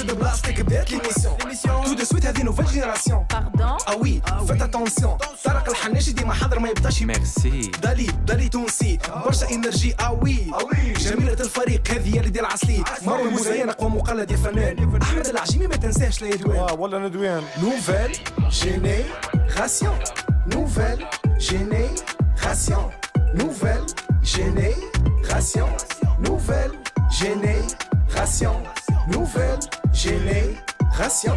de blastic بدات l'émission. Tout de suite هذه nouvelle génération. Pardon? Ah oui, faites attention. طارق الحناشي ديما حاضر ما يبداش. ميرسي. دالي تونسي برشا انرجي. ah oui جميلة الفريق هذه اللي ديال العسلي. مروان مزين اقوى مقلد يا فنان. احمد العجيمي ما تنساش لا يدوان. والله ندوان. Nouvelle génération. Nouvelle génération. Nouvelle génération. Nouvelle génération. Nouvelle génération.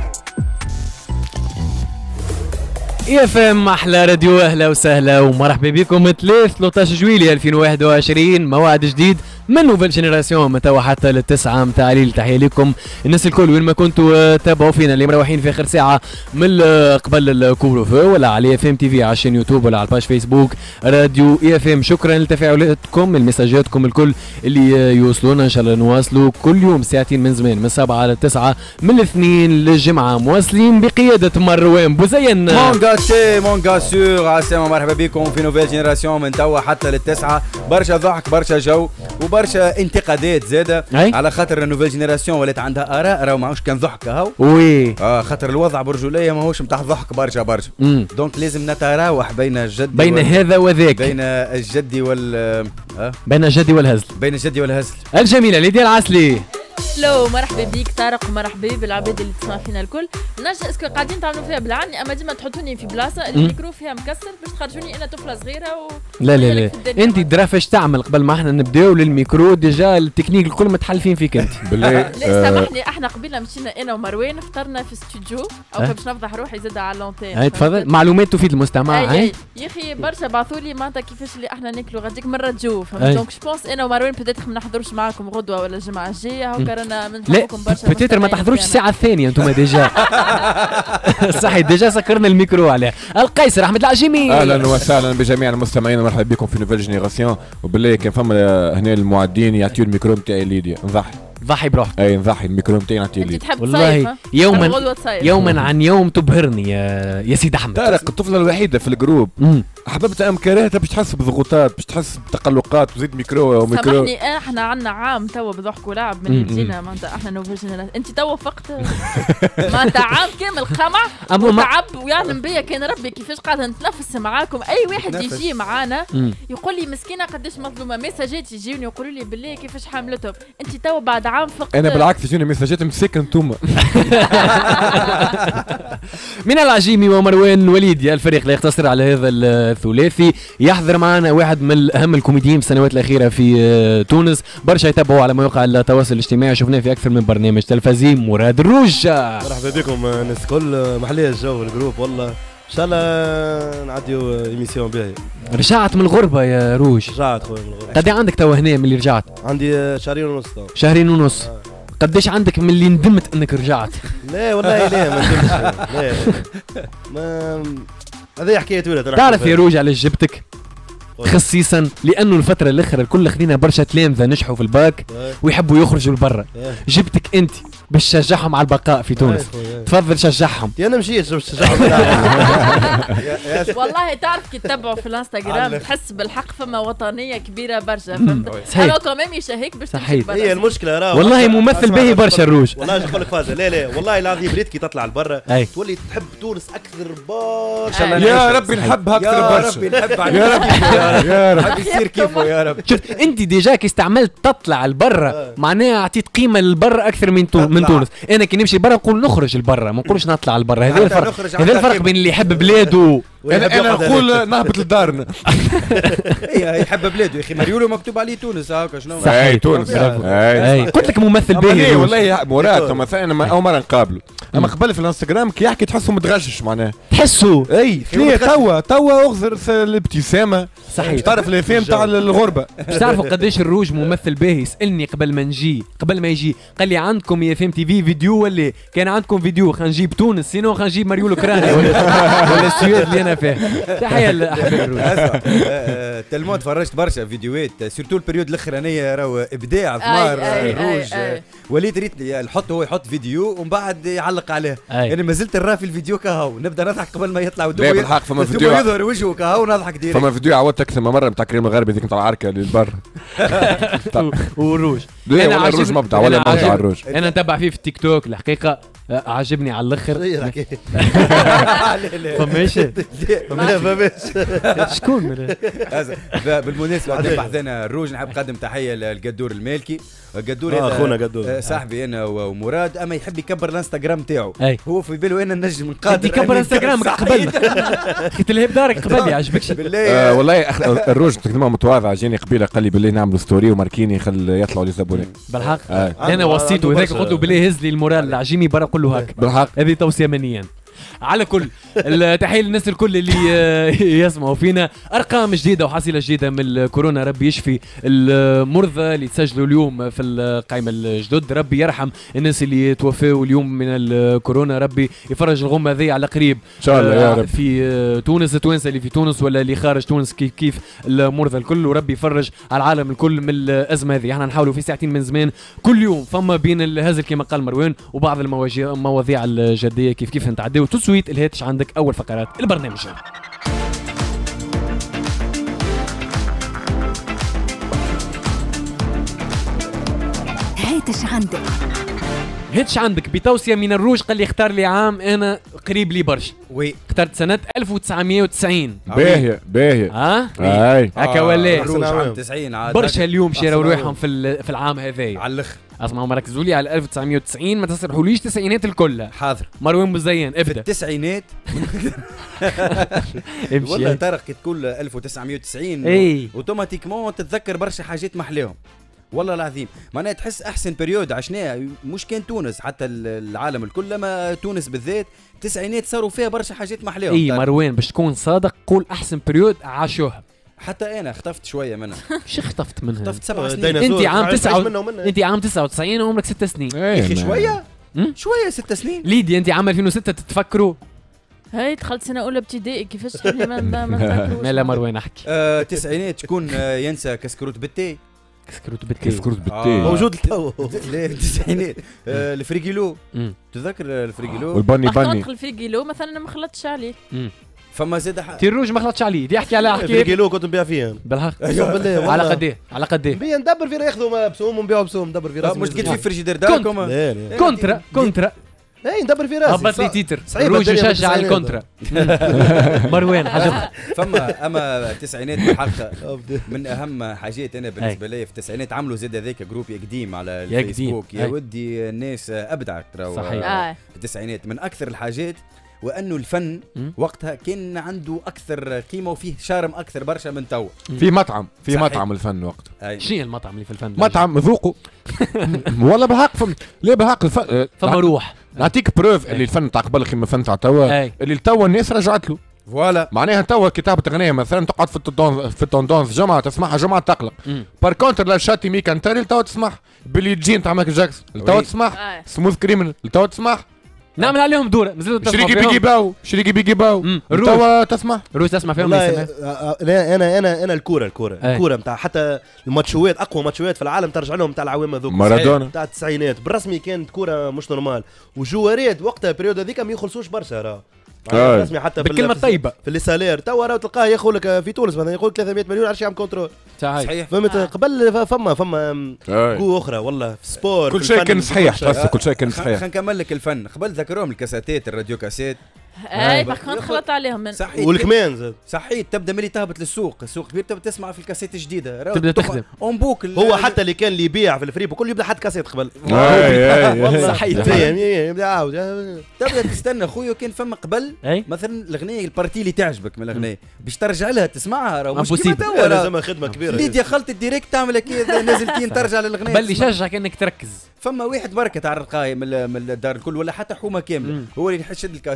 اف ام احلى راديو، اهلا وسهلا ومرحبا بكم. 13 جويلية 2021 موعد جديد من نوفيل جينيراسيون من توا حتى للتسعة متاع الليل. تحية لكم الناس الكل وين ما كنتوا تابعوا فينا، اللي مروحين في اخر ساعة من قبل الكوفر فو، ولا على اف ام تي في على الشين يوتيوب ولا على الباج فيسبوك راديو اي اف ام. شكرا لتفاعلاتكم المساجاتكم الكل اللي يوصلونا. ان شاء الله نواصلوا كل يوم ساعتين من زمان من 7 ل 9 من الاثنين للجمعة، مواصلين بقيادة مروان بوزين. مونغا سور عسلامة، مرحبا بكم في نوفيل جينيراسيون من توا حتى للتسعة. برشا ضحك برشا جو وبرشا انتقادات زاده على خاطر نوفيل جينيراسيون ولات عندها اراء، راهو ماهوش كان ضحك هاو وي خاطر الوضع برجوليه ماهوش نتاع ضحك برشا دونك لازم نتراوح بين الجد بين هذا وذاك، بين الجد بين الجد والهزل، بين الجد والهزل. الجميله ليديا العسلي. لو مرحبا بيك طارق ومرحبا بالعباد اللي تسمع فينا الكل. نرجع اسكو قاعدين تعملوا فيها بالعني، اما ديما تحطوني في بلاصه الميكرو فيها مكسر باش تخرجوني انا طفله صغيره لا انت درافش تعمل قبل ما احنا نبداو للميكرو ديجا التكنيك الكل متحلفين فيك انت. بالله لا سامحني، احنا قبيله مشينا انا ومروان فطرنا في استوديو او باش نفضح روحي زاد على اللونتين. هاي تفضل، معلومات تفيد المستمع. يا اخي برشا بعثوا لي معناتها كيفاش اللي احنا ناكلوا غاديك مره جو، فهمت؟ دونك جو بونس انا ومروان بيتيتر ما نحضروش معاكم غدوه ولا الجمعه الجايه، هاكا رانا لا بتيتر ما تحضروش الساعة الثانية انتم ديجا. صحيح ديجا سكرنا الميكرو عليه. القيصر احمد العجيمي، اهلا وسهلا بجميع المستمعين ومرحبا بكم في نوفيل جينيراسيون. وبالله كان فما هنا المعدين يعطيو الميكرو نتاعي ليديا نضحي ضحي بروحك. اي نضحي الميكرو نتاعي نعطيه ليديا. والله يوما عن يوم تبهرني يا سيد احمد. طارق الطفلة الوحيدة في الجروب احببتها ام كرهتها باش تحس بضغوطات، باش تحس بتقلقات وزيد ميكرو وميكرو. سامحني احنا عندنا عام توا بضحك ولعب من يجينا معناتها احنا نوفيل جينيراسيون. انت توا فقط معناتها عام كامل خمع وتعب ويعلم بيا كان ربي كيفاش قاعده نتنفس معاكم. اي واحد يجي معانا يقول لي مسكينه قداش مظلومه، ميساجات يجيوني يقولوا لي بالله كيفاش حاملتهم. انت توا بعد عام فقط. انا بالعكس يجوني ميساجات مساكن انتوما. من العجيمي ومروان الوليد، الفريق لا يقتصر على هذا الثلاثي. يحضر معنا واحد من اهم الكوميديين في السنوات الاخيره في تونس، برشا يتابعوا على مواقع التواصل الاجتماعي، شفناه في اكثر من برنامج تلفزيوني. مراد الروج، مرحبا بكم الناس الكل، محليه الجو الجروب والله ان شاء الله نعديو ايميسيون باهيه. رجعت من الغربه يا روج؟ رجعت خويا من الغربه. قد عندك توا هنا من اللي رجعت؟ عندي شهرين ونص. شهرين ونص. قداش عندك من اللي ندمت انك رجعت؟ لا والله لا ما ندمتش. لا ما هذه حكايه ولد. تعرف يا روج علاش جبتك؟ خصيصا لانه الفتره الاخرى الكل خدينا برشا تلامذه نجحوا في الباك ويحبوا يخرجوا لبرا. جبتك انت باش تشجعهم على البقاء في تونس. تفضل شجعهم. انا مشيت باش تشجعهم. والله تعرف كي تتبعوا في الانستغرام تحس بالحق فما وطنيه كبيره برشا، فهمت؟ انا كمان يشهيك باش تمشي برا. هي المشكله راه والله ممثل باهي برشا الروج. والله نقول لك فازه لا والله العظيم ريت كي تطلع لبرا تولي تحب تونس اكثر برشا. يا ربي نحبها اكثر برشا. يا ربي يا رب يصير كيفه يا رب. شفت انت ديجا كي استعملت تطلع لبرا معناها اعطيت قيمه للبرا اكثر من تونس. انا كي نمشي لبرا نقول نخرج لبرا ما نقولش نطلع لبرا. هذا الفرق، هذا الفرق بين اللي يحب بلاده. انا نقول نهبط لدارنا. يحب بلاده يا اخي. مريولو مكتوب عليه تونس هاكا شنو؟ اي تونس. قلت لك ممثل باهي والله مراد. مثلا اول مره نقابله، اما قبل في الانستغرام كي يحكي تحسه متغشش معناها. تحسه اي توا اغزر الابتسامه. صحيح. تعرف اللي فهم تاع الغربه. باش تعرفوا قداش الروج ممثل باهي. يسالني قبل ما يجي قال لي عندكم يا فهم تي في فيديو ولا كان عندكم فيديو؟ خلينا نجيب تونس سينو خلينا نجيب مريول اوكرانيا ولا السويد اللي انا انا فاهم. تحيه لاحمد الروج. تلمون تفرجت برشا فيديوهات سيرتو البريود الاخرانيه راهو ابداع ثمار الروج. وليد ريت نحط هو يحط فيديو ومن بعد يعلق عليه. انا ما زلت نرى في الفيديو كهو نبدا نضحك قبل ما يطلع لا بالحق فما فيديو يظهر وجهه كهو نضحك ديريكت. فما فيديو عودت اكثر من مره نتاع كريم الغربي ذيك نتاع العركه اللي برا. والروج ولا الروج مبدع ولا مبدع الروج. انا نتبع فيه في التيك توك الحقيقه عجبني على الاخر. فماش شكون بالمناسبه بحثنا الروج نحب نقدم تحيه للقدور المالكي. القدور اخونا قدور صاحبي انا ومراد اما يحب يكبر الانستغرام تاعو. هو في باله انا نجم نقادر يكبر انستغرامك قبل خيت الهب دارك قبل يعجبكش والله الروج تكلمه متواضع جاني قبيله قال لي بالله نعملوا ستوري وماركيني خل يطلعوا لي زبونين بالحق. انا وصيته هذاك قلت له بالله هز لي المورال العجيمي برا قول له هكا بالحق. هذه توصيه منيا. على كل التحيه للناس الكل اللي يسمعوا فينا. ارقام جديده وحصيله جديده من الكورونا. ربي يشفي المرضى اللي تسجلوا اليوم في القائمه الجدد. ربي يرحم الناس اللي توفوا اليوم من الكورونا. ربي يفرج الغمه هذه على قريب ان شاء الله يا رب. في تونس التوانسه اللي في تونس ولا اللي خارج تونس كيف المرضى الكل. وربي يفرج على العالم الكل من الازمه هذه. احنا نحاولوا في ساعتين من زمان كل يوم فما بين الهزل كما قال مروان وبعض المواضيع الجديه كيف نتعداو. تسويت الهاتش عندك اول فقرات البرنامج. هاتش عندك. هاتش عندك بتوصيه من الروج. قال لي اختار لي عام انا قريب لي برشا. وي اخترت سنه 1990. باهيه اي هكا ولا الروج عام 90 عاد برشا اليوم شراو روحهم في العام هذايا على الاخر. اسمعوا ما ركزوا لي على 1990 ما تصرحوليش التسعينات الكل. حاضر مروان مزين ابدا. في التسعينات والله طارق كي تقول 1990 اوتوماتيكمون تتذكر برشا حاجات محلاهم والله العظيم. معناها تحس احسن بريود عشناها مش كان تونس حتى العالم الكل لما تونس بالذات التسعينات صاروا فيها برشا حاجات محلاهم. اي مروان باش تكون صادق قول احسن بريود عاشوها. حتى انا اختفت شويه منها. مش اختفت منها؟ اختفت 7 سنين. انت عام 99 وعمرك 6 سنين. يا اخي شويه 6 سنين. ليدي انت عام 2006 تتفكروا؟ هاي دخلت سنه اولى ابتدائي كيفاش تحكي ما لا مروان احكي. التسعينات شكون ينسى كسكروت بالتي؟ كسكروت بالتي موجود لتو. لا التسعينات الفريقيلو تذكر الفريقيلو والبني بني. الفريقيلو مثلا ما خلطتش عليه. فما زاد تيروج ما خلطش عليه. دي احكي على حكايه كيلو كنت نبيع فيها بالحق. بالله على قديه على قديه بيا ندبر في ياخذوا بسوم ونبيعوا بسوم. ندبر في راسي مش تقول في فريجيدير داركم كونترا اي ندبر في راسي. هبط لي تيتر روج يشجع على الكونترا. مروان حاجه اما التسعينات بالحق من اهم حاجات انا بالنسبه لي في التسعينات عملوا زاد هذاك جروب قديم على الفيسبوك يا ودي الناس ابدعت صحيح في التسعينات. من اكثر الحاجات وانه الفن وقتها كان عنده اكثر قيمه وفيه شارم اكثر برشا من تو. في مطعم الفن وقتها. شنو المطعم اللي في الفن؟ مطعم ذوقوا والله بالحق لا بالحق فما روح. نعطيك بروف اللي الفن تاع قبل خيما الفن تاع توا اللي توا الناس رجعت له. فوالا معناها توا كتابة أغنية مثلا تقعد في التوندونس جمعة تسمعها جمعة تقلق. بار كونتر لا شاتي مي كانتاري توا تسمعها. بيلي جين تاع مايكل جاكسون توا تسمعها. سموث كريمنال توا تسمعها. نعمل عليهم دورة شريكي بيجي باو توا تسمع روز تسمع فيهم. انا الكورة نتاع حتى الماتشوات اقوى ماتشوات في العالم ترجع لهم نتاع العوام هذوك مارادونا نتاع التسعينات بالرسمي كانت كورة مش نورمال. وجواريات وقتها البريود هذيك ما يخلصوش برشا راه رسمي حتى بالكلمة الطيبة في اللي سالير توا راه تلقاه ياخذ لك في تونس مثلا يقول 300 مليون عرش يعمل كونترول. صحيح فهمت قبل فما قوة أخرى والله في سبور كل شيء كان صحيح. كل شيء كان صحيح. خلينا نكمل لك الفن. قبل ذكروهم الكاساتات الراديو كاسيت. اي باخون خلط عليهم من صحيح. والكمان زاد صحيح. تبدا ملي تهبط للسوق السوق كبير تبدا تسمع في الكاسيت جديده تبدا تخدم اون بوكل. هو حتى اللي كان اللي يبيع في الفريق كل يبدا حد كاسيت قبل. والله صحيح يبدا عاود تبدا تستنى خويا. كان فما قبل مثلا الاغنيه البارتي اللي تعجبك من الاغنيه باش ترجع لها تسمعها راه مش كيما توا لازم خدمه كبيره. اللي دخلت الديريكت تعمل كذا نازلتين ترجع للاغنيه بل يشجعك انك تركز. فما واحد بركه تاع الرقايه من الدار الكل ولا حتى حومه كامله هو اللي يشد الكاسيت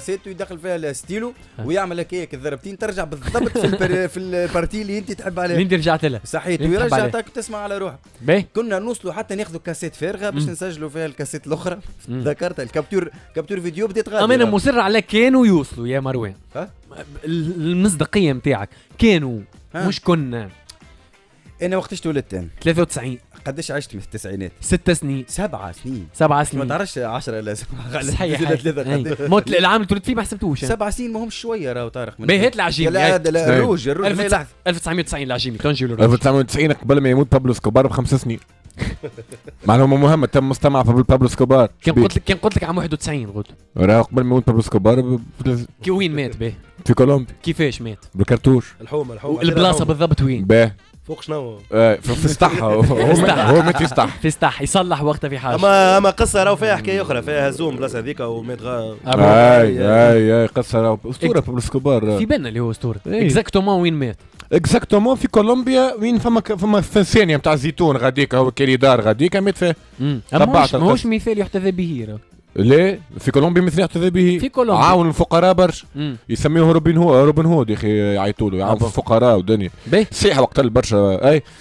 تدخل فيها الستيلو ويعمل هيك الضربتين ترجع بالضبط في البارتي اللي انت تحب عليها اللي انت رجعت لها صحيح ويرجعك تسمع على روحك. كنا نوصلوا حتى ناخذوا كاسيت فارغه باش نسجلوا فيها الكاسيت الاخرى. ذكرت الكابتور فيديو بديت غادي. انا مصر على كانوا يوصلوا يا مروان. المصداقيه نتاعك كانوا مش كنا. انا وقتاش تولدت انا 93. قداش عشت في التسعينات؟ 6 سنين 7 سنين 7 سنين ما تعرفش 10 لا 7 صحيح موت العام اللي تولدت فيه ما حسبتوش 7 سنين ما همش شويه راهو طارق. بهت العجيمي لا الروج 1990 العجيمي تنجي 1990 قبل ما يموت بابلو سكوبار ب5 سنين. معلومه مهمه تم مستمع بابلو سكوبار. كان قلت لك عام 91 قلت راه قبل ما يموت بابلو سكوبار كي وين مات به؟ في كولومبيا. كيفاش مات؟ بالكرتوش. الحومه البلاصه بالضبط وين؟ فوق شنو؟ في سطح هو مات في سطح في سطح يصلح وقتها في حاجه. اما قصه راهو فيها حكايه اخرى فيها هزوم بلاصه هذيك ومات اي قصه راهو اسطوره بابلو سكوبار. في بالنا اللي هو اسطوره. اكزاكتومون وين مات؟ اكزاكتومون في كولومبيا وين فما ثانيه نتاع الزيتون غاديك هو كريدار غاديك مات فيه. ماهوش مثال يحتذى به راه. ليه في كولومبيا مثل يحتذى به. في كولومبيا عاون الفقراء برشا يسميوه روبن هود يا اخي يعيطوا له يعاون الفقراء ودنيا صحيح وقت برشا اي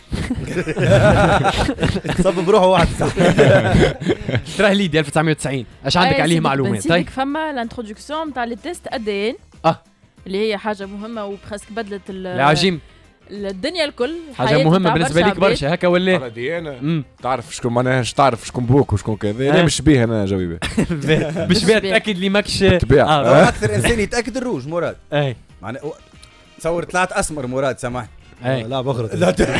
صب بروحه واحد تراه ليدي 1990 اش عندك عليه معلومات؟ طيب فما الانتروداكسيون نتاع التيست ادين اللي هي حاجه مهمه وبخاسك بدلت العجيم الدنيا الكل. حاجه مهمه بالنسبه ليك برشا هكا ولا؟ ديانا تعرف شكون معناها تعرف شكون بوك وشكون كذا. انا مش بيه انا جوي مش بيه تاكد لي ماكش اكثر انسان يتاكد الروج مراد. اي معناها تصور طلعت اسمر مراد سامحني. لا بخرج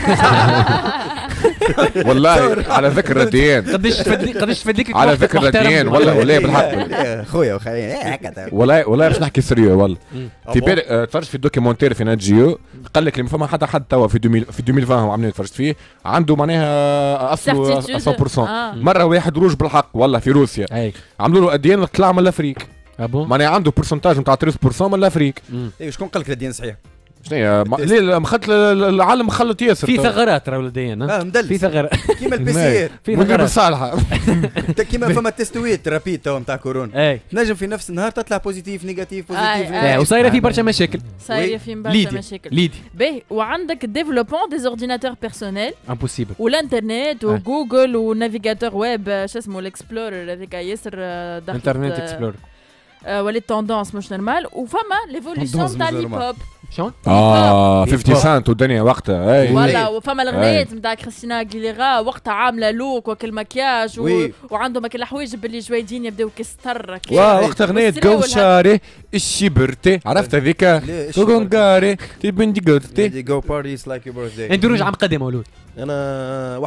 والله على ذكر رديان قداش تفديك على ذكر رديان والله بالحق خويا وخليني هكذا والله باش نحكي سريو والله. في بالك تفرجت في الدوكيومنتير في نات جيو قال لك اللي ما فما حد توا في 2020 هم عاملين تفرجت فيه عنده معناها اصله 100%. مره واحد روج بالحق والله في روسيا عملوا له اديان طلع من الافريق. معناها عنده برسنتاج نتاع 30% من الافريق. ايوا شكون قال لك الاديان صحيح؟ شنو ليه مخلط العالم مخلط ياسر في ثغرات راهو لدينا مدلس في ثغرات كيما البي سي ار في ثغرات صالحه كيما فما تيستويت رابيد تو نتاع كورونا تنجم في نفس النهار تطلع بوزيتيف نيجاتيف وصايره في برشا مشاكل صايره في برشا مشاكل ليدي باهي وعندك ديفلوبمون دي اورديناتور بيرسونيل امبوسيبل والانترنت وجوجل والنافيغاتور ويب شو اسمه الاكسبلورر هذيك ياسر دخلت انترنت اكسبلورر وليت توندونس مش نورمال وفما ليفوليسيون تاع الهيب هوب شلون 50 سنت والدنيا وقتها اي ولا وفما الاغنيات نتاع كريستينا أغيليرا وقتها عامله لوك وكل مكياج وعندهم كل الحوايج باللي جويدين يبداو كستر وقت اغنيه جو شاري الشبرتي عرفت هذيك كونغاري تبندي قرتي جو بارتيز لايك يور بيرثداي. انت روج عام قدم مولود انا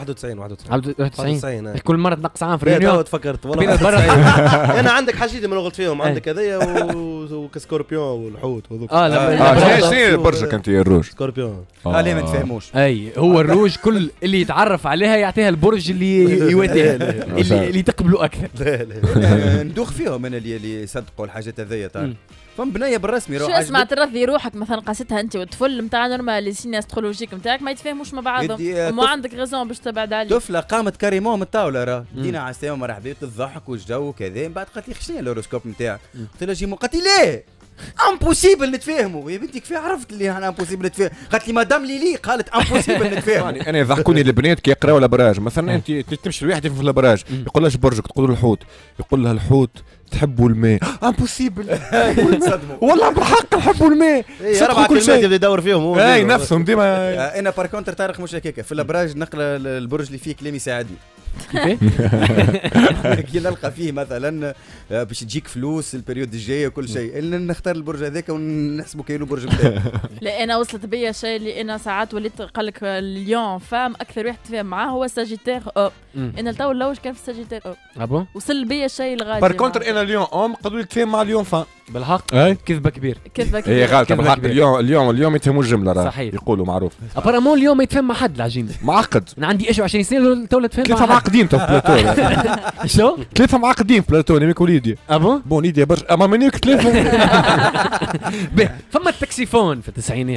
91 كل مره تنقص عام في الريونيون تفكرت والله انا عندك حاجتي ما نغلط فيهم عندك هذايا وكسكوربيون والحوت وذوك شنو برشا انت يا الروج سكوربيون ليه ما تفهموش اي هو الروج كل اللي يتعرف عليها يعطيها البرج اللي يواتيها اللي تقبلوا اكثر. ندوخ فيهم انا اللي يصدقوا الحاجات هذيا تعرف فم بنيه بالرسمي شو اسمع ترضي روحك مثلا قاستها انت والطفل نتاع نورمال لي سين استرولوجيك نتاعك ما يتفاهموش مع بعضهم وما عندك غيزون باش تبعد عليه. طفله قامت كاريمون من الطاوله راه دينا على السلامه مرحبا تضحك والجو وكذا من بعد قالت لي شنو الهوروسكوب نتاعك؟ قلت لها جيمو قالت لي ليه امبوسيبل نتفاهموا يا بنتي كيف عرفت اللي انا امبوسيبل نتفاهم قالت لي مدام ليلي قالت امبوسيبل نتفاهم. انا يضحكوني البنات كي يقراوا الابراج مثلا انت تمشي لواحد في الابراج يقول لها برجك تقول له الحوت يقول لها الحوت تحبوا الماء امبوسيبل والله بالحق نحبوا الماء صدقوا كل شيء يبدا يدور فيهم اي نفسهم ديما. انا بار كونتر طارق مش هكاك في الابراج نقرا البرج اللي فيه كلام يساعدني كي نلقى فيه مثلا باش تجيك فلوس البريود الجايه وكل شيء نختار البرج هذاك ونحسبه كاينو برج بتاعي. لا انا وصلت بيا شيء اللي انا ساعات وليت قال لك اليوم فام اكثر واحد تفهم معاه هو ساجيتير انا تو اللوج كان في ساجيتير ابون وصل بيا الشيء الغادي بار كونتر انا اليوم قالوا لي تفهم مع اليوم فام بالحق كذبه كبير هي غلطه بالحق اليوم يتفهموا الجمله راه يقولوا معروف ابارامون اليوم ما يتفهم مع حد العجين معقد انا عندي 20 سنه تو تفهم ثلاثه معقدين تو بلاتو شو ثلاثه معقدين في بلاتو نيك وليدي ابون بون ايدي برشا اما منيك ثلاثه فما التاكسيفون في التسعينات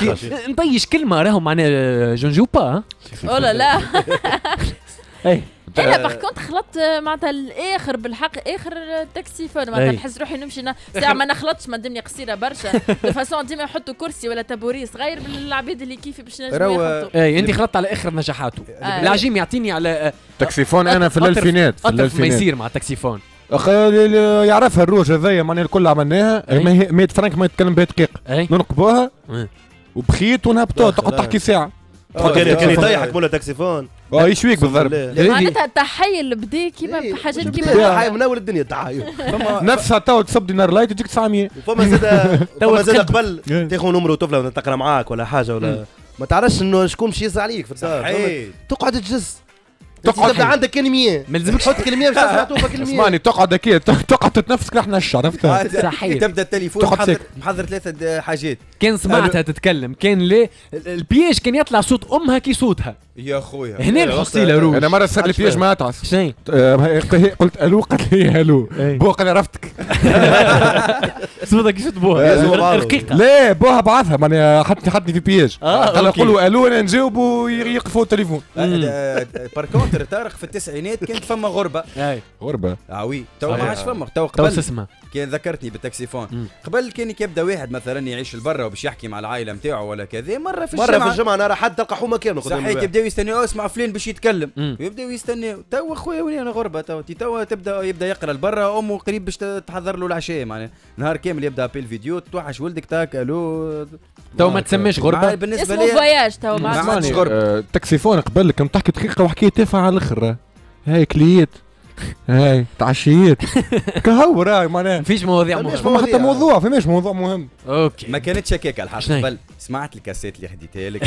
نطيش كلمه راهو معناها جونجوبا لا اي انا باغ كونت خلطت معناتها الاخر بالحق اخر تاكسيفون معناتها نحس روحي نمشي ساعه ما نخلطش ما دمني قصيره برشا دو فاسون ديما يحطوا كرسي ولا تابوري صغير بالعبيد اللي كيفي باش نجموا يحطوا. اي انت خلطت على اخر نجاحاته. العجيم يعطيني على تاكسيفون انا في الالفينات ما يصير مع التاكسيفون يعرفها الروج هذايا معناها الكل عملناها 100 فرنك ما يتكلم بها دقيقه ننقبوها وبخيت ونهبطوها تقعد تحكي ساعه. كان يطيحك مولا تاكسيفون يشويك بالضرب معناتها التحيل بدا كيما حاجات كيما تحيل من اول الدنيا تحيل نفسها تو تصب دينار لايت تجيك 900. فما زاد قبل تاخذ نمرو طفله ولا تقرا معاك ولا حاجه ولا ما تعرفش انه شكون باش يهز عليك في الدار تقعد تجز تقعد عندك كلميه ما لازمكش تحط كلميه باش تسمع توفى كلميه اسمعني تقعد هكا تقعد تتنفسك راح نش عرفتها صحيح تبدا التليفون محضر 3 حاجات كان سمعتها تتكلم كان ليه البياج كان يطلع صوت امها كي صوتها يا خويا هنا الحصيله روج. انا مره صار لي بياج ما اتعس شنو قلت الو قالت لي الو بو قال لي عرفتك صوتها كيف تبوها رقيقه لا بوها بعثها ماني حطني في بياج قال نقول له الو انا نجاوب ويقفوا التليفون. باركونتر طارق في التسعينات كانت فما غربه غربه وي تو ما عادش فما تو قبل اسمها كان ذكرتني بالتاكسيفون قبل كان يبدا واحد مثلا يعيش لبرا وباش يحكي مع العائله نتاعو ولا كذا مره في الجمعه انا حد تلقى حومه كامله صحيح يبداو يستناو اسمع فلان باش يتكلم ويبداو يستناو تو خويا وين انا غربه تو يبدا يقرا لبرا امه قريب باش تحضر له العشاء معناها نهار كامل يبدا بيل فيديو توحش ولدك تاك الو تو ما تسميش غربه بالنسبه لي فواياج تو ما عادش غربه. التاكسيفون قبل كنت تحكي دقيقه وحكايه تافهه على الاخر هاي كليت هاي تعشيت كهو راي معناها فيش مواضيع مهمه فما حتى موضوع فماش موضوع مهم. اوكي ما كانتش هكاك الحق قبل سمعت الكاسيت اللي خديتها لك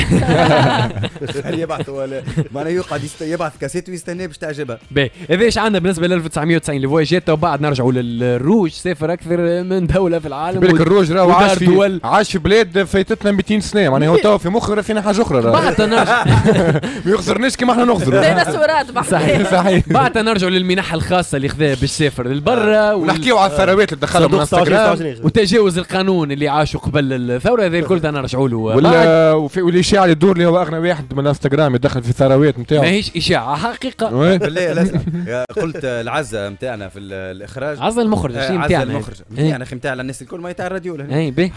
يبعث ولا معناها يقعد يبعث كاسيت ويستنى باش تعجبها. باهي هذا ايش عندنا بالنسبه ل 1990 الفواياجات وبعد نرجعوا للروج سافر اكثر من دوله في العالم. بالك الروج راهو عاش في بلاد فايتتنا 200 سنه معناها هو تو في مخه فينا حاجه اخرى بعد نرجع ما يخسرناش كيما احنا نخسروا ديناصورات صحيح بعد نرجعوا للمنحه الخاصه اللي خذاها باش سافر للبرا ونحكيو على الثروات اللي دخلهم من انستغرام وتجاوز القانون اللي عاشوا قبل الثوره هذه الكل نرجعوا له والاشاعه اللي تدور اللي هو اغنى واحد من انستغرام يدخل في الثروات نتاعو ماهيش اشاعه حقيقه بالله لازم قلت العزه نتاعنا في الاخراج عزه المخرج عزه المخرج نتاعنا اخي نتاع الناس الكل ما يتاع الراديو اي باهي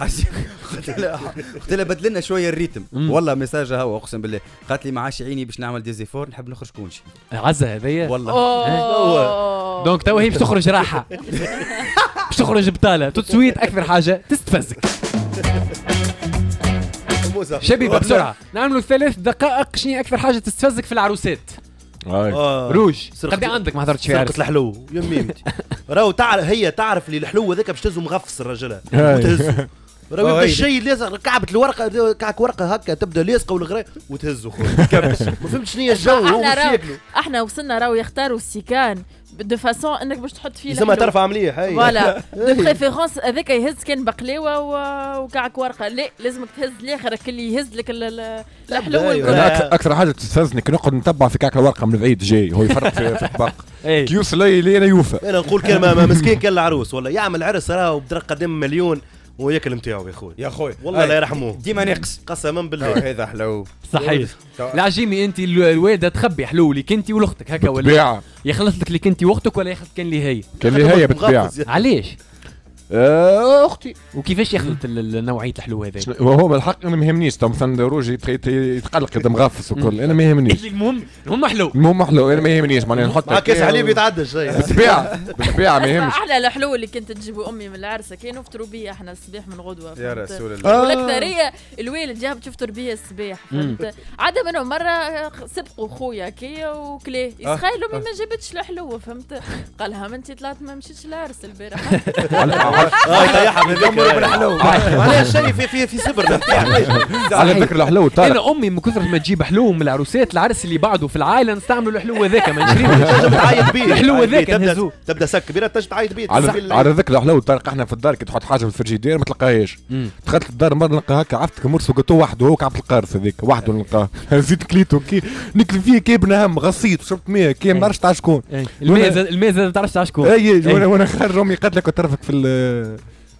قلت لها بدل لنا شويه الريتم والله ميساج هو اقسم بالله قالت لي ما عادش عيني باش نعمل ديزيفور نحب نخرج كونشي عزه هذيا والله دونك تو هي باش تخرج راحه باش تخرج بطاله تسويت اكثر حاجه تستفزك شبيبه بسرعه نعملوا 3 دقائق شنو اكثر حاجه تستفزك في العروسات. روج قد عندك ما حضرتش فيها عرس الحلو يا ميمتي راهو هي تعرف اللي الحلو هذاك باش تهزو مغفص الرجل وتهزو راهو يبدا الشيء لازق كعبة الورقه كعك ورقه هكا تبدا لاصقه والغراء وتهزو خويا كبش ما فهمتش شنو هي الجو احنا وصلنا راهو يختاروا السيكان دو فاسون انك باش تحط فيه لازم ترفع مليح هاي فوالا دو بريفيرونس هذاك يهز كان بقلاوه وكعك ورقه لا لازمك تهز الاخر اللي يهز لك الحلو اكثر حاجه تستفزني كي نقعد نتبع في كعك الورقه من بعيد جاي هو يفرق في الطبق كي يوصل لي انا يوفى انا نقول كلمه مسكين كان العروس ولا يعمل عرس راهو بدرق قدام مليون وياكل نتاعو يا خويا والله لا يرحموه ديما ناقص قسما بالله هذا حلو صحيح. العجيمي انت الوالده تخبي حلو لك انت ولاختك هكا ولا يخلص لك انت واختك ولا ياخذ كان لي هي بالطبيعه علاش اختي وكيفاش يخلط نوعيه الحلو هذا وهو بالحق انا ما يهمنيش مثلا روج يتقلق اذا مغفص وكل انا ما يهمنيش المهم حلو انا ما يهمنيش معناها نحط مع كاس حليب يتعدى شيء بالطبيعه ما يهمش. احلى الحلو اللي كنت تجيبوا امي من العرسه كانوا يفطروا بيا احنا الصباح من غدوه يا رسول الله والاكثريه الوالد جاب تفطر بيا الصباح فهمت عاده منهم مره سبقوا خويا كيا وكلاه يسخيلوا امي ما جابتش الحلوه فهمت قالها ما انت طلعت ما مشيتش العرس البارح يا معليش شيء في صفر على ذكر الحلو طارق انا امي من كثر ما تجيب حلو من العروسات العرس اللي بعده في العائله نستعملوا الحلو هذاك ما نشريوش تعيط بيه الحلو هذاك نهزوه تبدا سك كبيره تنجم تعيط بيه على ذكر الحلو طارق احنا في الدار كي تحط حاجه في الفريجيدير ما تلقاهاش دخلت الدار مره نلقى هكا عرفت كمرسو قطو وحده هو كعب القارص هذيك وحده نلقاه زيد كليتو كي نكل فيه كي ابن هم غصيت وشربت ماء كي ما نعرفش تاع شكون الماء ما تعرفش تاع شكون اي وانا خارج امي قالت لك تعرفك في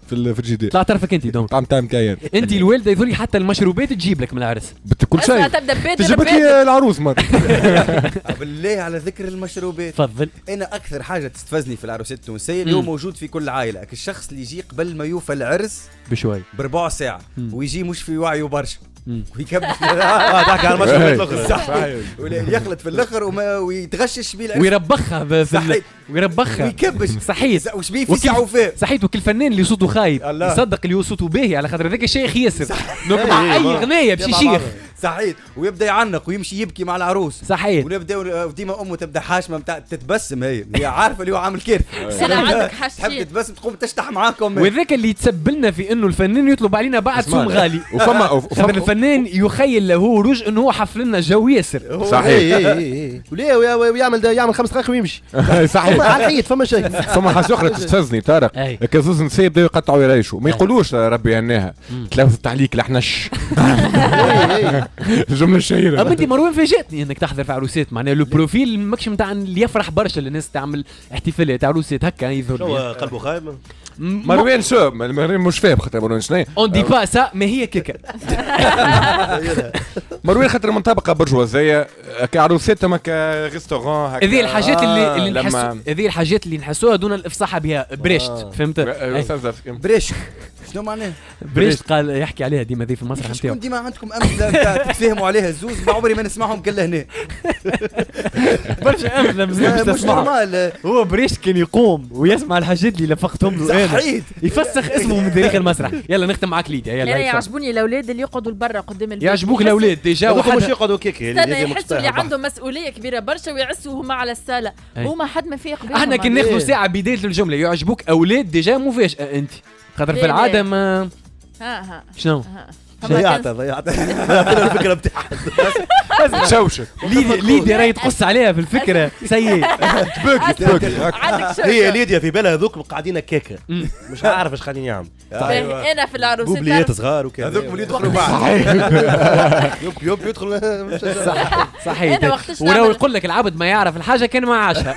في الفريجيدير. طلع طرفك انت دونك طعم كاين. انت الوالده يظهر حتى المشروبات تجيب لك من العرس كل شيء تبدا تجيب لك العروس مره. بالله على ذكر المشروبات تفضل. انا اكثر حاجه تستفزني في العروسات التونسيه اللي هو موجود في كل عائله، الشخص اللي يجي قبل ما يوفى العرس بشوي بربع ساعه ويجي مش في وعيه برشا ويكبش تحكي على المشروبات الاخرى صحيح يخلط في الاخر ويتغشش بيه العرس ويربخها ويربخها ويكبش صحيح وش بيه في ساعه وفاه صحيح. وكل فنان اللي صوته خايب يصدق اللي صوته باهي على خاطر هذاك الشيخ ياسر مع اي غنيه بشي شيخ صحيح ويبدا يعنق ويمشي يبكي مع العروس صحيح. ونبدا ديما امه تبدا حاشمه بتاع تتبسم هي عارفه اللي هو عامل كيف انا عندك حاجه تحب تتبسم تقوم تشتح معاكم وذاك اللي يتسبلنا في انه الفنان يطلب علينا بعد سوم غالي وفما الفنان يخيل له رجع انه هو حفل لنا جو ياسر صحيح وليه ويعمل 5 دقائق ويمشي صحيح على الحيط فما شيء. فما حاجه اخرى تستفزني طارق كزوز نساء يبداو يقطعوا يريشوا ما يقولوش ربي هناها تلوث التعليق لحنش جمله شهيره. اما انت مروان فاجأتني انك تحضر في عروسات معناها لو بروفيل ماكش نتاع اللي يفرح برشا الناس تعمل احتفالات عروسات هكا يظهر شو قلبه خايب مروان شو مروان مش فاهم خاطر مروان شنو اون دي با سا ما هي كيكا مروان خاطر من طبقه برجوازيه كعروسات ما كريستورون هكا. هذه الحاجات اللي نحس هذه الحاجات اللي نحسوها دون الافصاح بها بريشت فهمت بريشت شنو معناه؟ بريشت قال يحكي عليها ديما ذي في المسرح نتاعو. ديما عندكم امثله تتفاهموا عليها الزوز ما عمري ما نسمعهم كلها هنا. برشا امثله مش تسمعها. هو بريشت كان يقوم ويسمع الحاجات اللي لفقتهم له انا يفسخ اسمه من تاريخ المسرح. يلا نختم معك ليديا. يلا يعجبوني الاولاد اللي يقعدوا لبرا قدام البيت. يعجبوك الاولاد ديجا مش يقعدوا كيكي يحسوا اللي عندهم مسؤوليه كبيره برشا ويعسوا هما على الساله هما حد ما فيق بيهم. احنا كي ناخذوا ساعه بدايه الجمله يعجبوك اولاد ديجا مفاجاه انت خاطر في العاده ما شنو ضيعت الفكره بتاعها شوشت ليديا راهي تقص عليها في الفكره سيء هي ليديا في بالها هذوك قاعدين كيكه مش عارف ايش قاعدين يعمل. انا في العروسه بوبليات صغار وكذا هذوك اللي يدخلوا بعض يب يدخل صحيح. ولو يقول لك العبد ما يعرف الحاجه كان ما عاشها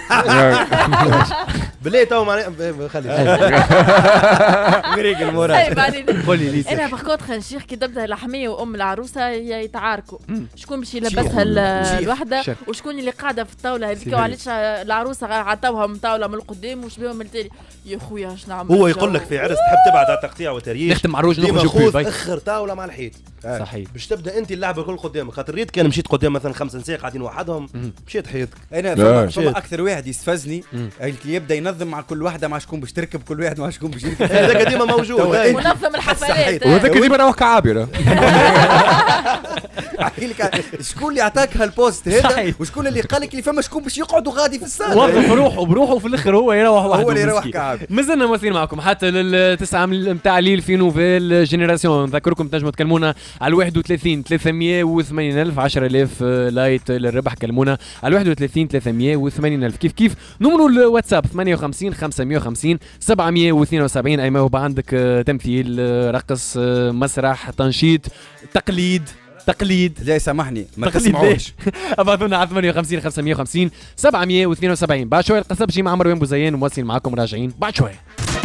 بالله تو خلي مريق المورا. قولي لي انا بخوت خنشيخ كي تبدا الحميه وام العروسه يتعاركوا شكون باش يلبسها الوحده وشكون اللي قاعده في الطاوله هذيك وعلاش العروسه عطاوها مطاوله من القدام وش بهم من التالي. يا خويا اش نعمل هو يقول لك في عرس تحب تبعد على تقطيع وتريش نختم مع الروج نخذ اخر طاوله مع الحيط صحيح باش تبدا انت اللعبه الكل قدامك خاطر ريت كان مشيت قدام مثلا 5 نساء قاعدين وحدهم مشيت حيطك. انا فما اكثر واحد يستفزني اللي يبدا ينظم مع كل واحده مع شكون باش تركب كل واحد مع شكون باش يركب. هذاك ديما موجود منظم الحفلات وهذاك ديما راهو كعابره. احكي لك شكون اللي عطاك هالبوست هذا وشكون اللي قال لك اللي فما شكون باش يقعدوا غادي في الصاله وظف روحه بروحه وفي الاخر هو يروح وحده هو اللي يروح كعاب. مازلنا مواصلين معكم حتى للتسعة نتاع ليل في نوفيل جينيراسيون. نذكركم تنجموا تكلمونا على 31 380 ألف 10000 لايت للربح. كلمونا على 31 380 ألف. كيف نمروا الواتساب 58 550 772. اي ما هو عندك تمثيل رقص مسرح تنشيط تقليد جاي سامحني ما تسمعوش. ابعثونا على 58 550 772. بعد شويه القصب جي مع مروان بوزيان ومواصلين معكم راجعين بعد شويه.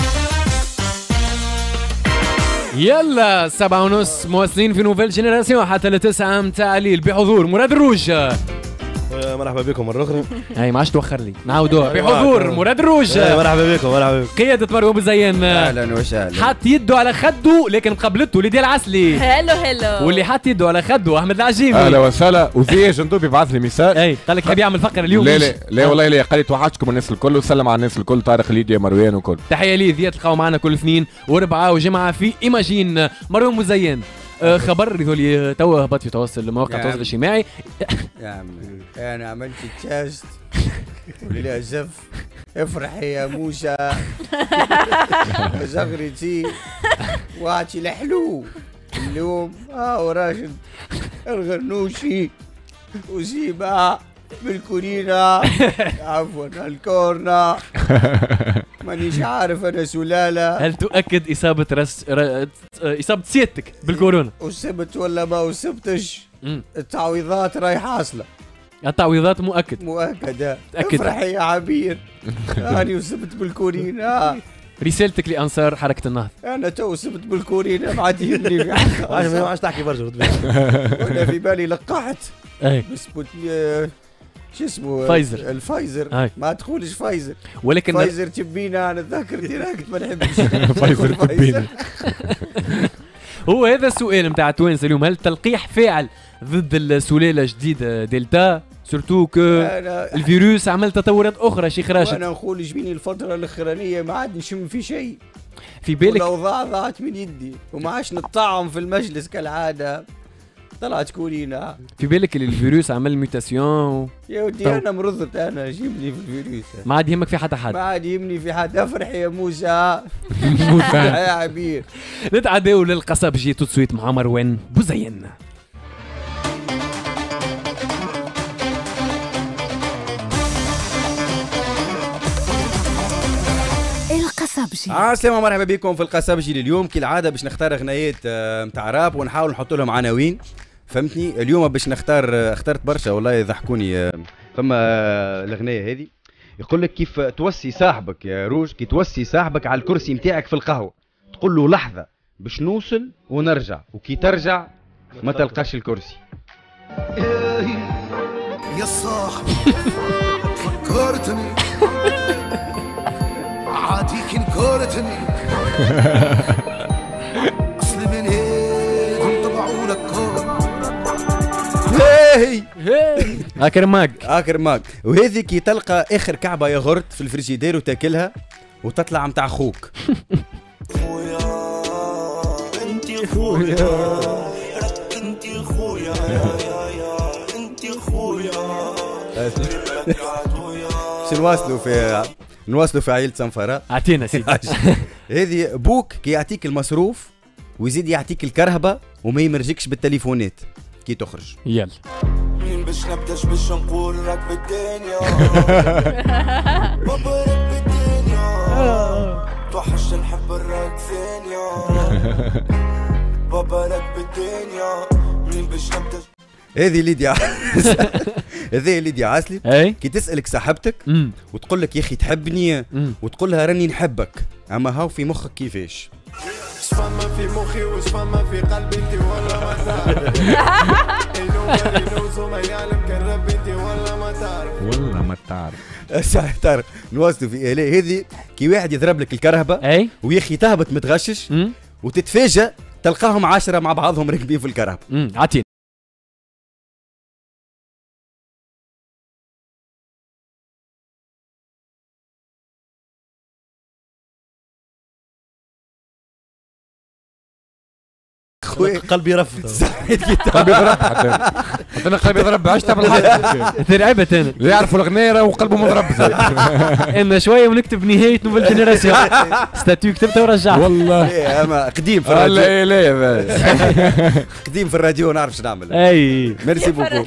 يلا 7:30 مواصلين في نوفيل جينيراسيون حتى ل9 متاع الليل بحضور مراد الروج. مرحبا بكم مرة أخرى. هاي ما عادش توخر لي نعاودوها بحضور مراد الروج. مرحبا بكم قيادة مروان بوزيان. اهلا وسهلا. حط يده على خده لكن قبلته ليديا العسلي. هلو واللي حط يده على خده احمد العجيمي. اهلا وسهلا. وزي جندوبي بعث لي ميساج. اي قال لك حبي يعمل فقره اليوم. لا والله لا قال لي توحشتكم الناس الكل وسلم على الناس الكل طارق ليديا مروان وكل. تحيه لي ذي تلقاو معنا كل اثنين واربعاء وجمعه في ايماجين. مروان بوزيان خبر يقول تو هبط في تواصل مواقع التواصل الاجتماعي. يا عمي انا عملت تشاست ولي زف افرحي يا موسى زغرتي واتي الحلو اليوم وراشد الغرنوشي وزيبا بالكورينا عفوا الكورنا مانيش عارف انا سلاله. هل تؤكد اصابه اصابه سيادتك بالكورونا؟ اصبت ولا ما اصبتش؟ التعويضات راهي حاصله. التعويضات مؤكده. افرحي يا عبير. راني اصبت بالكورينا رسالتك لانصار حركه النهضه. انا تو سبت بالكورينا ما عاد يهمني في حاجه. ما عادش تحكي برشا. وانا في بالي لقحت اي بسبوت شو اسمه فايزر. الفايزر ما تقولش فايزر ولكن فايزر تبينا. انا ذاكر ديريكت ما نحبش فايزر تبينا. هو هذا السؤال نتاع التوانسه اليوم، هل التلقيح فاعل ضد السلاله الجديده دلتا؟ سورتو كو الفيروس عمل تطورات اخرى شيخ راشد. انا نقول جبيني الفتره الاخرانيه ما عاد نشم في شيء، في بالك الاوضاع ضاعت من يدي وما عادش نطعم في المجلس كالعاده. طلعت كورينا في بالك الفيروس عمل ميوتاسيون يا ودي. انا مرضت، انا جيبني في الفيروس ما عاد يهمك في حتى حد. ما عاد يهمني في حد. افرح يا موسى. موسى يا عبير. نتعداو للقصب جي تو سويت مع مروان بوزين. القصبجي. السلام مرحبا بكم في القصبجي. اليوم كالعاده باش نختار اغنيات نتاع راب ونحاول نحط لهم عناوين، فهمتني. اليوم باش اخترت برشا والله يضحكوني. فما الاغنيه هذه يقول لك كيف توصي صاحبك يا روج، كي توصي صاحبك على الكرسي نتاعك في القهوه تقول له لحظه باش نوصل ونرجع، وكي ترجع ما تلقاش الكرسي. يا صاحبي فكرتني عاديك انكرتني اصلي من هيك انطبعوا لك اكر ماك. وهذه كي تلقى اخر كعبه ياغورت في الفريجيدير وتاكلها وتطلع متاع اخوك. خويا انتي خويا انتي خويا انتي خويا. نواصلوا في عائلة صنفراء. اعطينا سيدي. هذه بوك كي يعطيك المصروف ويزيد يعطيك الكرهبة وما يمرجكش بالتليفونات كي تخرج. يلا مين باش نبداش باش نقول لك بالدنيا بابا لك بالدنيا توحش نحب الراك ثانية بابا لك بالدنيا مين باش نبداش. هذه ليديا هذه ليديا عاسلي كي تسألك صاحبتك وتقول لك يا اخي تحبني وتقول لها راني نحبك، اما هاو في مخك كيفاش؟ فما في مخي وش فما في قلبي انت والله ما تعرف ما يعلم كان ربي انت والله ما تعرف والله ما تعرف. صح تعرف. نواصلوا في هذه كي واحد يضرب لك الكرهبة ويا اخي تهبط متغشش وتتفاجأ تلقاهم 10 مع بعضهم راكبين في الكرهبة. عطيني قلبي رفض. قلبي ضرب حتى انا قلبي ضرب عشتها بالحق. تلعبت انا اللي يعرفوا الاغنيه وقلبه مضرب. انا شويه ونكتب نهايه نوفل جينيراسيون ستاتيو كتبتها ورجعت والله. اما قديم في الراديو. لا قديم في الراديو نعرف شو نعمل. اي ميرسي بوكو.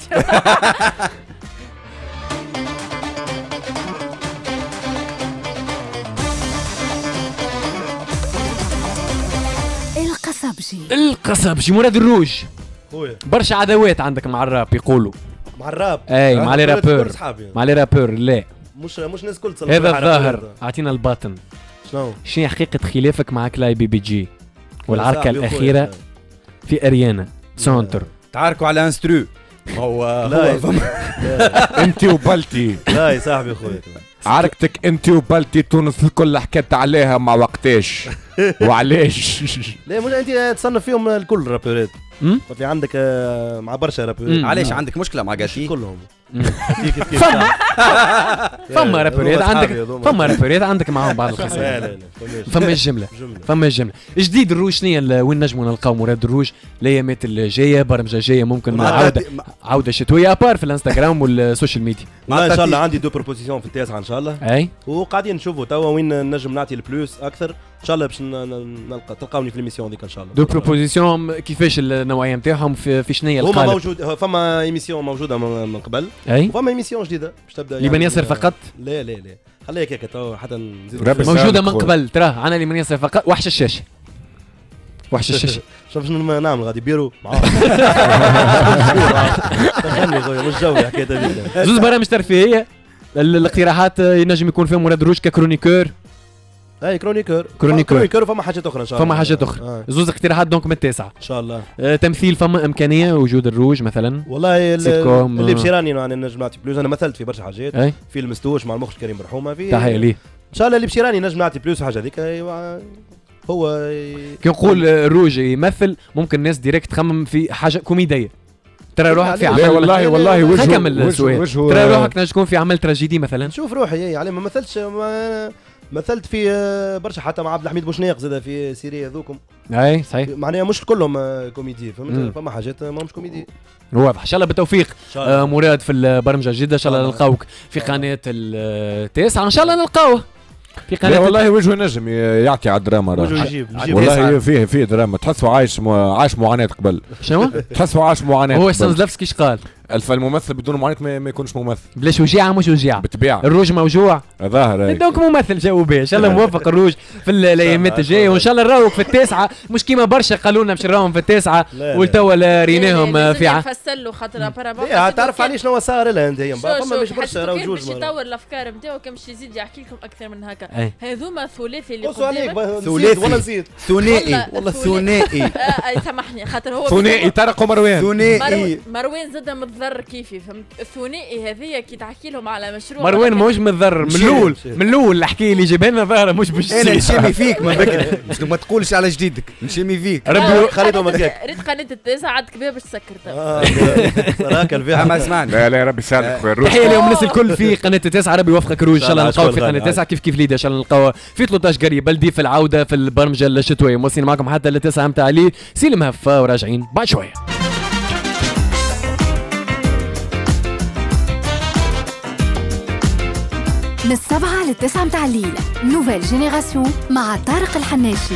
القصبجي مراد الروج. خويا برشا عداوات عندك مع الراب يقولوا. مع الراب؟ اي مع لي رابور. مع لي رابور لا مش ناس كل هذا الظاهر. اعطينا الباطن. شنو حقيقة خلافك مع كلاي بي بي جي والعركة الأخيرة في أريانا سونتر؟ تعاركوا على انسترو. هو انت وبلتي. لا يا صاحبي خويا عركتك انت وبلتي تونس الكل حكيت عليها مع وقتاش وعلاش؟ لا مش انت تصنف فيهم الكل رابورات. قلت لي عندك مع برشا رابورات. علاش عندك مشكله مع غاتي؟ كلهم فما رابورات عندك، فما رابورات عندك معاهم بعض الخصائص. لا فما الجمله جديد. الروج شنو وين نجموا نلقاو مراد الروج الايامات الجايه؟ برمجه جايه ممكن عوده شتويه ابار في الانستغرام والسوشيال ميديا. ان شاء الله عندي 2 بروبوزيسيون في التاسعه ان شاء الله. اي وقاعدين نشوفوا توا وين نجم نعطي البلوس اكثر. ان شاء الله باش تلقاوني في ليميسيون هذيك ان شاء الله. 2 بروبوزيسيون كيفاش النوعيه نتاعهم في شنو هي القالب؟ هما موجود. فما ايميسيون موجوده من قبل وفما ايميسيون جديده باش تبدا لمن ياسر فقط. لا خليها هيك تو حتى نزيد موجوده من قبل. تراه عنا لمن ياسر فقط. وحش الشاشه شوف شنو نعمل غادي بيرو دخلني خويا مش جوي حكايه هذيك. زوز برامج ترفيهيه الاقتراحات ينجم يكون فيهم مراد روج ككرونيكور. اي كرونيكور فما حاجات اخرى ان شاء الله. فما حاجات اخرى زوز اقتراحات دونك من التاسعه ان شاء الله. تمثيل فما امكانيه وجود الروج مثلا؟ والله اللي بشيراني يعني نجم نعطي بلوس. انا مثلت في برشا حاجات فيلم مستوش مع المخرج كريم برحومه في تحيه ليه ان شاء الله. اللي بشيراني نجم نعطي بلوس حاجه هذيك هو كي نقول الروج يمثل ممكن الناس ديريكت تخمم في حاجه كوميديه. ترى روحك في عمل والله وجهه ترى روحك نجم تكون في عمل تراجيدي مثلا. نشوف روحي علي ما مثلتش مثلت في برشا حتى مع عبد الحميد بوشناق زاد في سيريا ذوكم. اي صحيح معناها مش كلهم كوميدي فما حاجات ما مش كوميدي. واضح. ان شاء الله بالتوفيق مراد في البرمجه الجديده. ان شاء الله نلقاوك في قناه التاسعه. ان شاء الله نلقاوه في قناه. والله وجهه نجم يعطي على الدراما. والله فيه دراما. تحسوا عايش معاناه قبل. شنو؟ تحسوا عايش معاناه. هو ستانسلافسكي ايش قال؟ الممثل بدون معاناه ما يكونش ممثل. بلاش وجيعه مش وجيعه بالطبيعه. الروج موجوع ظاهر دونك ممثل جاوب به. ان شاء الله موفق الروج في الايامات الجايه. وان شاء الله نراوك في التاسعه. مش كيما برشا قالوا لنا باش نراهم في التاسعه والتوا ريناهم في نفسر له خاطر تعرف عليه شنو صار لها انت فما مش برشا راهو جوج. باش يطور الافكار نتاعو كان باش يزيد يحكي لكم اكثر من هكا. هذوما ثلاثي اللي ثلاثي ولا نزيد ثنائي والله ثنائي. سامحني خاطر هو ثنائي طارق ومروان. ثنائي مروان زاد متضرر كيفي فهمت. الثنائي هذيا كي تحكي لهم على مشروع مروان مش متضرر من الاول الحكي اللي جاب لنا ظاهره مش باش انا نشمي فيك من بكري باش ما تقولش على جديدك نشمي فيك. ربي خليته مزيك ريت قناه التاسعه عندك بها باش تسكر. راك الفيها ما اسمعني. لا ربي يسعدك. تحيه لهم الناس الكل في قناه التاسعه. ربي يوفقك روج. ان شاء الله نلقاو في قناه التاسعه كيف ليدا. ان شاء الله نلقاو في 13 قريه بلدي في العوده في البرمجه الشتويه. موصلين معكم حتى التاسعه نتاع الليل. سلم هفه وراجعين بعد شويه. من 7 ل9 متاع الليل نوفيل جينيراسيون مع طارق الحناشي.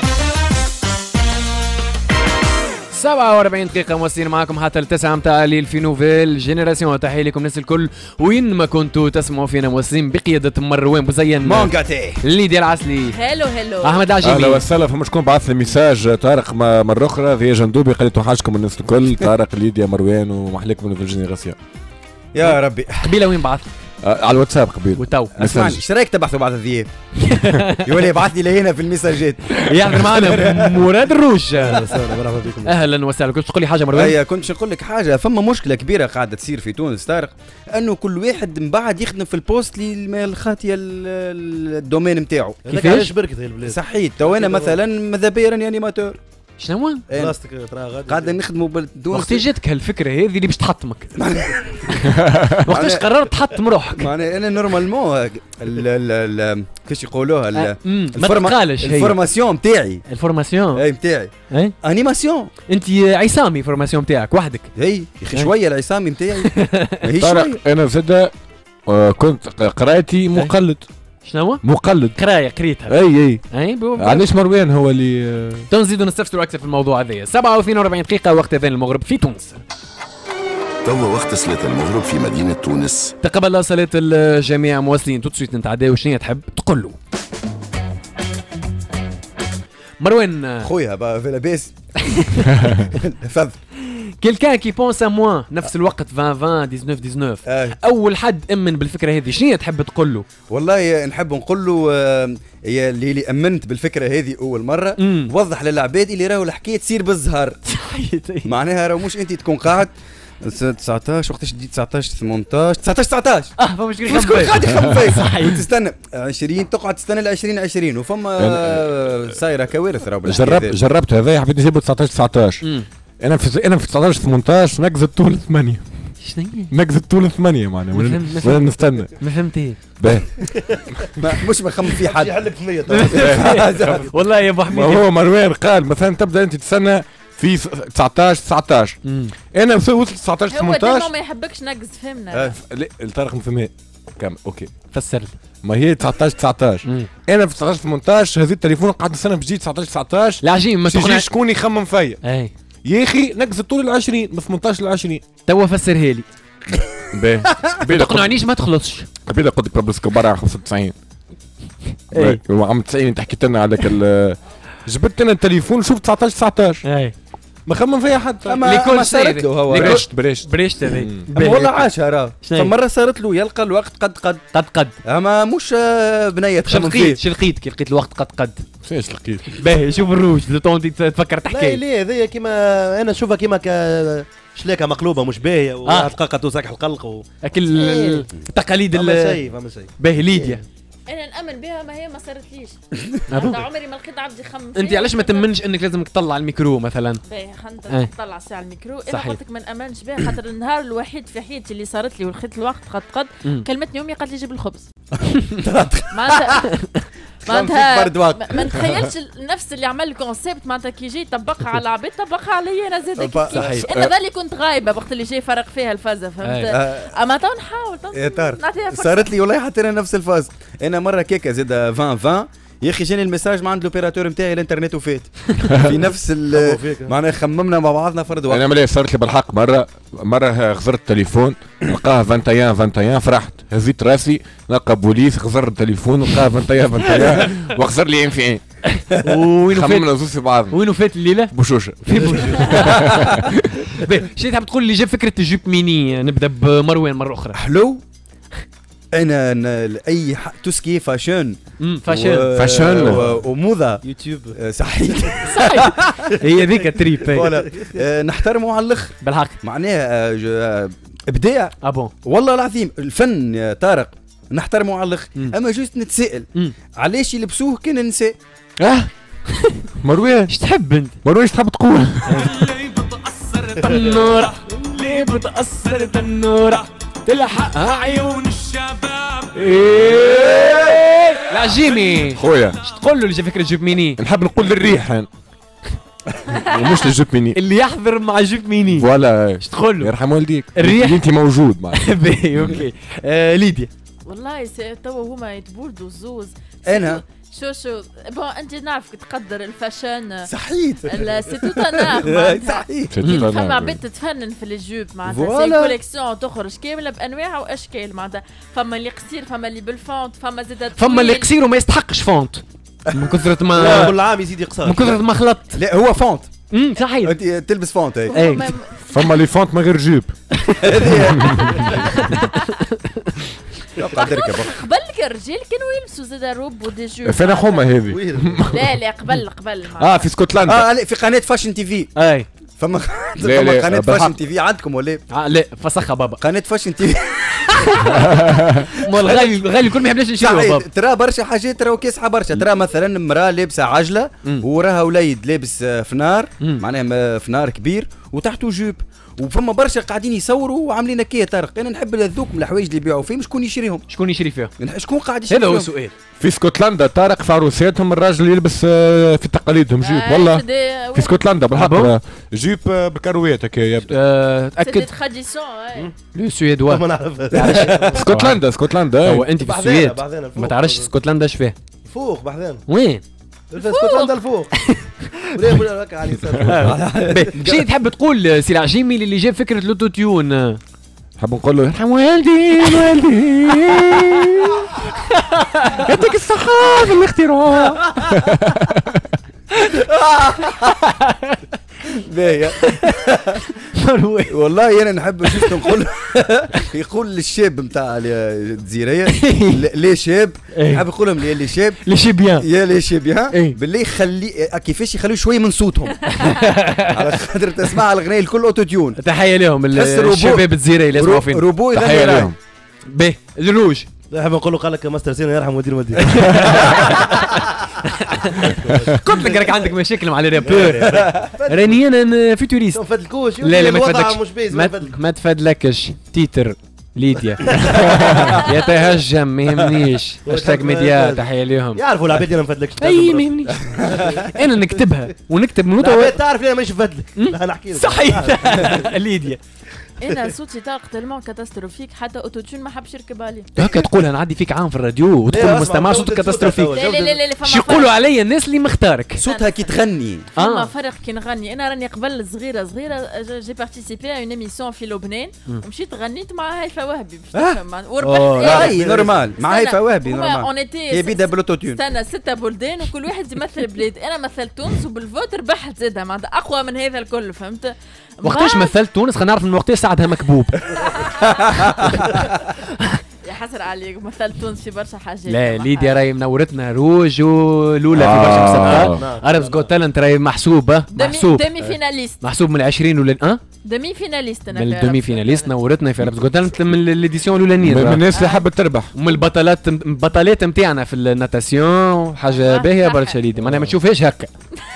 47 دقيقة موصلين معكم حتى التسعة متاع الليل في نوفيل جينيراسيون. تحية لكم الناس الكل وين ما كنتوا تسمعوا فينا. موصلين بقيادة مروان بوزين مونغاتي ليديا العسلي هلو أحمد عجيبي. أهلا وسهلا. فما شكون بعث لي ميساج طارق مرة أخرى في جندوبي قال لي توحشكم الناس الكل. طارق ليديا مروان ومحليكم نوفيل جينيراسيون. يا ربي. قبيلة وين بعث؟ على الواتساب قبيل. وتو اسمعني ايش رايك تبحثوا بعد الذياب؟ يولي يبعث لي لهنا في المساجات. يحضر معنا مراد الروج. مرحبا بكم. اهلا وسهلا. كنت تقول لي حاجه مروان؟ اي كنت نقول لك حاجه. فما مشكله كبيره قاعده تصير في تونس طارق انه كل واحد من بعد يخدم في البوست اللي الخاطيه الدومين نتاعو. كيفاش بركت هي البلاد صحيت. تو انا مثلا ماذا بيا راني انيماتور. شنو؟ بلاستيك ترى غادي قاعد نخدموا بالتونس. وقت جاتك هالفكره هذه اللي باش تحطمك؟ وقتاش قررت تحطم روحك؟ معناها انا نورمالمون كيفاش يقولوها ما تقالش. الفورماسيون نتاعي. الفورماسيون اي نتاعي اي انيماسيون. انت عصامي فورماسيون نتاعك وحدك؟ اي يا اخي شويه العصامي نتاعي ماهيش شويه. انا زاد كنت قرايتي مقلد. شنو؟ مقلد. قريتها. اي علاش مروان هو اللي تنزيدوا نستفسروا اكثر في الموضوع هذا. 47 دقيقة وقت اذان المغرب في تونس. توا وقت صلاة المغرب في مدينة تونس. تقبل الله صلاة الجميع. مواصلين توتسويت نتعداو شنو تحب تقول له مروان خويا في لاباس. فضل كيلكان كي بونس ا موان نفس الوقت 20 19 اول حد امن بالفكره هذه شنو تحب تقول له؟ والله نحب نقول له يا اللي امنت بالفكره هذه اول مره وضح للعباد اللي راهو الحكايه تصير بالزهر. معناها راهو مش انت تكون قاعد 19 وقتاش تجي 19 18 19 فما شكون قاعد يخمم فيك تستنى 20 تقعد تستنى ل 20 وفما صايره كوارث راهو. جربت هذا حبيت نجيب 19 انا في 19 18 نقزت طول 8. شنو نقزت طول 8 معناها ولا نستنى. ما فهمتي باهي. مش بخمم في حد يحلك في 100 والله يا ابو حميد. هو مروان قال مثلا تبدا انت تستنى في 19 انا وصلت 19 18 هو ما يحبكش نقز فهمنا. لا الطريق مفهمها كم اوكي فسر لي. ما هي 19 انا في 19 18 هذا التليفون قعدت نستنى باش يجي 19 العجيب ما تقنعش شكون يخمم فيا. اي يا اخي نقص طول 20 من 18 ل 20. توا فسرها لي. باهي ما تقنعنيش ما تخلصش. قبيله قلت لك بابلو اسكوبار على 95 عام 90 انت حكيت لنا عليك جبت انا التليفون شفت 19 اي ما خمم فيها حد. ما صارت له هو بريشت هذي والله عاشها راه. فمره صارت له يلقى الوقت قد اما مش بنيه تخمم فيه. شو لقيت كي لقيت الوقت قد فاش لقيت باهي شوف الروج لو طون تفكر تحكي لا هذيا كيما انا نشوفها كيما شلاكه مقلوبه مش باهيه وتلقى توسك القلق اكل التقاليد فما شيء باهي ليديا انا نامن بها ما هي ما صارتليش. عمري ما لقيت عبد يخمم. انت علاش ما تمنش انك لازمك تطلع الميكرو مثلا؟ باهي خلينا نطلع ساعه الميكرو. انا قلت لك ما نامنش بها خاطر النهار الوحيد في حياتي اللي صارت لي ولقيت الوقت قد كلمتني امي قالت لي جيب الخبز. معناتها ما نتخيلش النفس اللي عمل الكونسيبت معناتها كي جاي طبقها على العباد طبقها عليا انا زاد. انا ذا اللي كنت غايبه وقت اللي جاي فرق فيها الفازه فهمت. اما تو نحاول نعطيها صارت لي والله حتى انا نفس الفاز. انا مره كيكه زاد 20 يا اخي جاني الميساج من عند الاوبيراتور نتاعي الانترنت وفات في نفس معناها خممنا مع بعضنا فرد وقت. انا ملي صارت لي بالحق مره غزرت التليفون نلقاه 21 فرحت هزيت راسي نلقى بوليس غزر التليفون نلقاه 21 وغزر لي عين في عين. وين خممنا زوز في بعض. وين فات الليله؟ بوشوشه في بوشوشه. شنو تحب تقول اللي جاب فكره الجيب ميني؟ نبدا بمروان مره اخرى. حلو. انا اي توسكي فاشن فاشن وموضه يوتيوب صحيح هي ذيك التريب نحترمه على الاخر بالحق معناها ابداع ابون والله العظيم الفن يا طارق نحترمه على الاخر اما جوست نتسائل علاش يلبسوه كان النساء مروان ايش تحب انت مروان ايش تحب تقول اللي بتأثر النورة اللي بتأثر النورة تلحقها عيون الشباب لا جيمي خويا ايش تقول له اللي جا فكرة جيب ميني؟ نحب نقول للريح انا ومش للجيب ميني اللي يحضر مع جيب ميني فوالا ايش تقول له؟ يرحم والديك الريح انت موجود معك باهي اوكي ليديا والله توا هما يتبولدوا الزوز. انا شو بون انت نعرفك تقدر الفاشن صحيت سي تو ان صحيت فما عباد تتفنن في الجوب معناتها سي كوليكسيون تخرج كامله بانواع واشكال معناتها فما اللي قصير فما اللي بالفونت فما زاد فما اللي قصير وما يستحقش فونت من كثرة ما كل عام يزيد يقصر من كثرة ما خلط لا هو فونت صحيح انت تلبس فونت اي فما لي فونت من غير جيب قبل الرجال كانوا يلبسوا زاد روب ودي جوب فين حومه هذه لا قبل في اسكتلندا في قناه فاشن تي في اي فما قناه فاشن تي في عندكم ولا لا فسخها بابا قناه فاشن تي في مال غالي الكل ما يحبش يشيلوها بابا ترى برشا حاجات ترى كاسحه برشا ترى مثلا مراه لابسه عجله وراها وليد لابس فنار معناها فنار كبير وتحته جوب وفما برشا قاعدين يصوروا وعاملين هكايا طارق. انا نحب الذوق من الحوايج اللي يبيعوا فيهم شكون يشريهم شكون يشري فيهم شكون قاعد يشري هذا هو السؤال. في اسكتلندا طارق في عروساتهم الراجل يلبس في تقاليدهم جيب والله في اسكتلندا بالحق جيب بكروات هكايا تاكد تراديسيون لو سويدوا ما نعرف اسكتلندا هو انت في السويد ما تعرفش اسكتلندا اش فيه فوق بحذان وين اسكتلندا الفوق ولا هكا على شي تحب تقول سي العجيمي اللي جاب فكره الاوتو تيون نحب نقول له يرحم والدي يعطيك الصحة في الاختراع باهي والله انا نحب شفت نقول يقول للشاب نتاع الجزيريه لي شاب نحب نقول لهم لي شاب لي شيبيان يا لي شيبيان بالله يخلي كيفاش يخليوا شويه من صوتهم على خاطر تسمع الاغنيه الكل اوتو تيون. تحيه لهم الشباب الجزيريه اللي يسمعوا فينا روبو تحيه لهم باهي الروج نحب نقول له قال لك ماستر سينا يرحم ودير ودي قلت لك راك عندك مشاكل مع الرابور راني انا فيتوريست ما تفدلكوش لا ما تفدلكش ما تفدلكش تيتر ليديا يتهجم ما يهمنيش هاشتاج ميديا تحيه لهم يعرفوا العباد انا ما نفدلكش اي ما يهمنيش انا نكتبها ونكتب نوتة تعرف ليه مانيش نفدلك لا نحكي لك صحيح ليديا انا صوتي طاق تلمون كاتاستروفيك حتى اوتوتون ما حبش يركب عليه. هكا تقولها نعدي فيك عام في الراديو وتقول مستمع صوتك كاتاستروفيك. لا شو يقولوا عليا الناس اللي مختارك؟ صوتها كي تغني. فما فرق كي نغني. انا راني قبل صغيره جي بارتيسيبي ا اون ايميسيون في لبنان ومشيت غنيت مع هيفا وهبي باش تفهم وربحت. اي نورمال مع هيفا وهبي نورمال. هي بيدا بلوتوتون. استنى 6 بلدان وكل واحد يمثل بلاد. انا مثلت تونس وبالفوت ربحت زادها معناتها اقوى من هذا الكل فهمت. وقتاش مثلت تونس خلينا نعرف من وقتاش ساعدها مكبوب. يا حسر عليك مثلت تونس في برشا حاجات. لا ليديا راهي منورتنا روج ولولا في برشا مسابقات. اربز جوت تالنت راهي محسوبه محسوب دمي فيناليست محسوب من 20 ولا دمي فيناليست. من الدمي فيناليست نورتنا في اربز جوت تالنت من الاديسيون الاولانيه من الناس اللي حابه تربح ومن البطلات نتاعنا في الناتاسيون حاجه باهيه برشا ليدي معناها ما تشوفهاش هكا.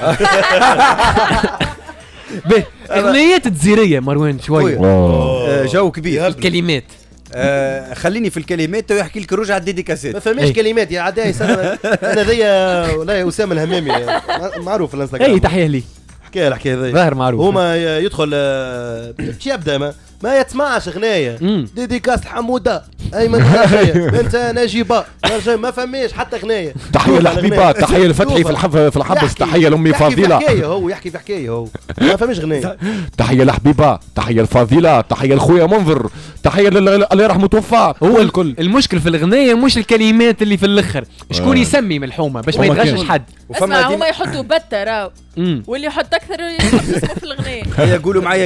باهي اغنيات الجزيريه مروان شويه جو كبير. الكلمات خليني في الكلمات ويحكي لك روج على الديديكاسات. ما فماش كلمات يا عداي انا ذي ولا اسامه الهمامي معروف في الانستغرام. اي تحيه لي الحكايه ذي ظاهر معروف. هما يدخل باش يبدا ما يسمعش غنايه ديديكاس حموده ايمن تحيه انت نجيبه ما فماش حتى غنايه. تحيه لحبيبه تحيه لفتحي في الحبس تحيه لامي فضيله. يحكي في حكايه هو ما فماش غنايه. تحيه لحبيبه تحيه لفضيله تحيه لخويا منظر تحيه الله يرحمه توفى. هو الكل المشكل في الغنايه مش الكلمات اللي في الاخر شكون يسمي ملحومه باش ما يتغشش حد. اسمع هما يحطوا بته راو واللي يحط اكثر يحط اسمه في الغنايه. يقولوا معايا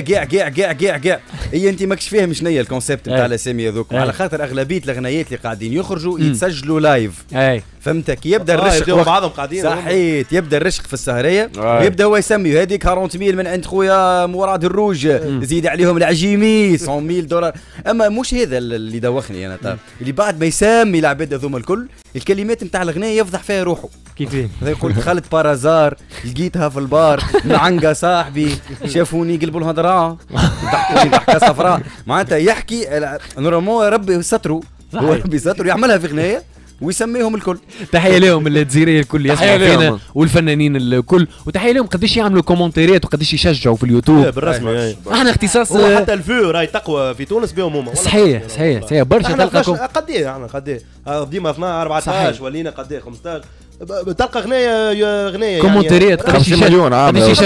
كاع هي انت ماكش فاهم شنو هي الكونسيبت نتاع الاسامي هذوك على خاطر اغلبيه الغنايات اللي قاعدين يخرجوا يتسجلوا لايف. فهمتك يبدا الرشق بعضهم قاعدين صحيت يبدا الرشق في السهريه ويبدا هو يسمي هذيك 40000 من عند خويا مراد الروج زيد عليهم العجيمي 100000 دولار. اما مش هذا اللي دوخني انا اللي بعد ما يسمي العباد هذوما الكل الكلمات نتاع الغنايه يفضح فيها روحه. كيفاه؟ يقول دخلت بارازار لقيتها في البار معنقه صاحبي شافوني قلبوا الهضره ضحكوني ضحكه صفراء. معناتها يحكي نورمالمون ربي ستره هو ربي ستره يعملها في غنايه ويسميهم الكل. تحيه لهم الجزيريه الكل يسمعوا فينا والفنانين الكل وتحيه لهم قداش يعملوا كومنتيرات وقداش يشجعوا في اليوتيوب. بالرسمي احنا اختصاص حتى الفيو راهي تقوى في تونس بهم هما. صحيح برشا تلقاكم قد ايه ديما 12 14 ولينا قد ايه 15 تلقى غنايه كومنتيرات 50 مليون عام قداش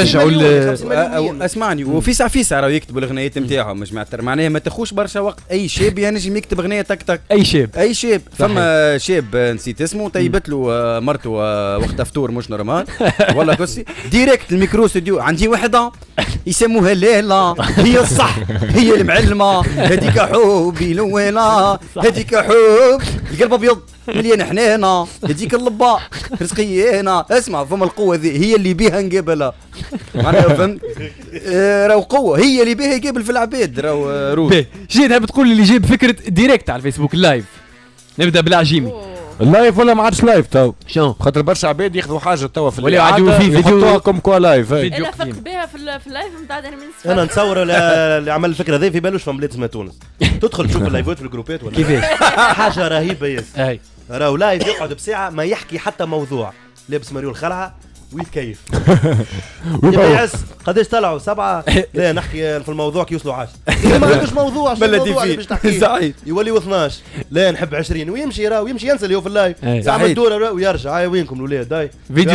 يشجعوا. اسمعني وفي ساعه راهو يكتبوا الغنايات نتاعهم مش معناها ما تاخوش برشا وقت. اي شاب ينجم يكتب غنايه تك اي شاب فما شاب نسيت اسمه طيبت له مرته وقت فطور مش نورمال والله كرسي ديريكت الميكرو ستوديو عندي وحده يسموها ليلى هي الصح هي المعلمه هذيك حبي لوينه هذيك حب القلب ابيض مليان حنانه هذيك اللباء رزقيانه. اسمع فما القوه ذي هي اللي بيها نقابلها معناها فهمت. راهو قوه هي اللي بيها يقابل في العباد راهو روح. جيت بتقول اللي جيب فكره ديريكت على الفيسبوك اللايف. نبدا بالعجيمي اللايف ولا ما عادش لايف تو شنو خاطر برشا عباد ياخذوا حاجه توا في اللي عادوا في فيديو كوم كوا لايف. انا فقت بها في اللايف نتاع انا نتصور اللي عمل الفكره ذي في بالوش فما بلاد اسمها تونس تدخل تشوف اللايفات في الجروبات ولا كيفاش حاجه رهيبه ياسر. اي راهو لايف يقعد بساعه ما يحكي حتى موضوع لابس مريول خلعه ويتكيف يبقى يعس قداش طلعوا 7 لا نحكي في الموضوع كي يوصلوا 10 ما عندوش موضوع باش تحكي يولي 12 لا نحب 20 ويمشي راهو يمشي ينسى اللي هو في اللايف يعمل دوره ويرجع وينكم الاولاد داي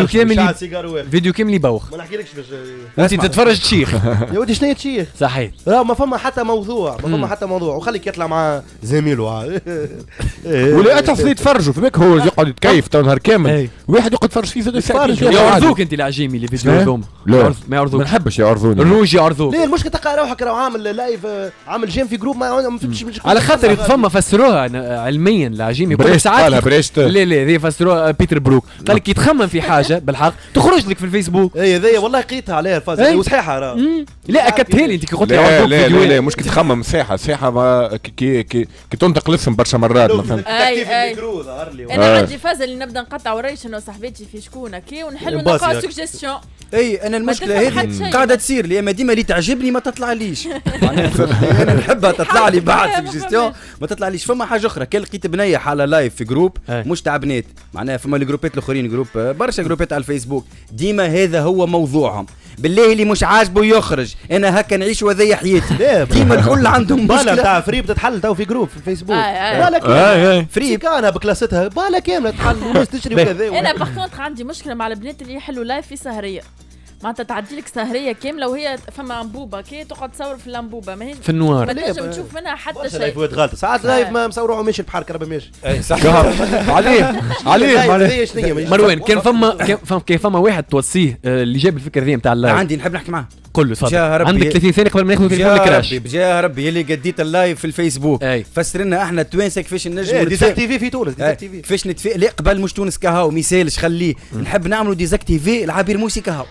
فيديو كامل يبوخ ما نحكيلكش باش انت تتفرج تشيخ يا ودي شنو تشيخ صحيح راهو ما فما حتى موضوع وخليك يطلع مع زميله ولا تصلي يتفرجوا فيك هو يقعد يتكيف تو نهار كامل واحد يقعد يتفرج فيه يعرضوك انت العجيمي اللي فيديو هذوم ما يعرضوك ما نحبش يعرضوني الروج يعرضوك. ليه المشكله تلقى روحك راه عامل لايف عامل جيم في جروب ما فهمتش على خاطر فما فسروها علميا العجيمي كل ساعات لا ذي فسروها بيتر بروك قال لك يتخمم في حاجه بالحق تخرج لك في الفيسبوك. اي ذي والله قيتها عليها الفاز وصحيحه راه لا اكدتها لي انت كي قلت لي يعرضوك فيديو لا مش كي تخمم ساحه كي تنطق الاسم برشا مرات مثلا انا عندي فاز اللي نبدا نقطع وريش انا وصاحبتي في شكونه كي ونحلوا الباصي سوجيستيون. اي انا المشكله هذه قاعده تصير لي، اما ديما اللي تعجبني ما تطلعليش. انا نحبها تطلع لي بعد سجستيون ما تطلعليش. فما حاجه اخرى، كان لقيت بنيه حاله لايف في جروب مش تاع بنات، معناها فما الجروبات الاخرين جروب برشا جروبات على الفيسبوك، ديما هذا هو موضوعهم. بالله اللي مش عاجبه يخرج، انا هكا نعيش وهذه حياتي. ديما الكل عندهم مشكله تاع فريب تتحل تو في جروب في الفيسبوك. بالك فريب كانها بكلاستها بالك كامله تحل والناس تشري وكذا. انا باغ عندي مشكله مع البنات اللي يحلوا لايف في سهريه، معناتها تعدي لك سهريه كامله وهي فما انبوبه كي تقعد تصور في الانبوبه ما هي في النوار، ما تنجم تشوف منها حتى شيء. لايف غلط ساعات لايف ما مصوروه ماشي البحر كربه ماشي. صح عليه مروان كان فما واحد توصيه اللي جاب الفكره ذي نتاع اللايف. عندي نحب نحكي معاه. قول له تفضل، عندك 30 ثانيه قبل ما ناخذ تليفون الكراش. بجاه ربي اللي قديت اللايف في الفيسبوك فسر لنا احنا التوانسه كيفاش نجموا ديزاكتيفي في تونس. ديزاكتيفي كيفاش نتفق. لا قبل مش تونس كهو ما يسالش خليه، نحب نعملوا ديزاكتيفي العبير موسي كهو.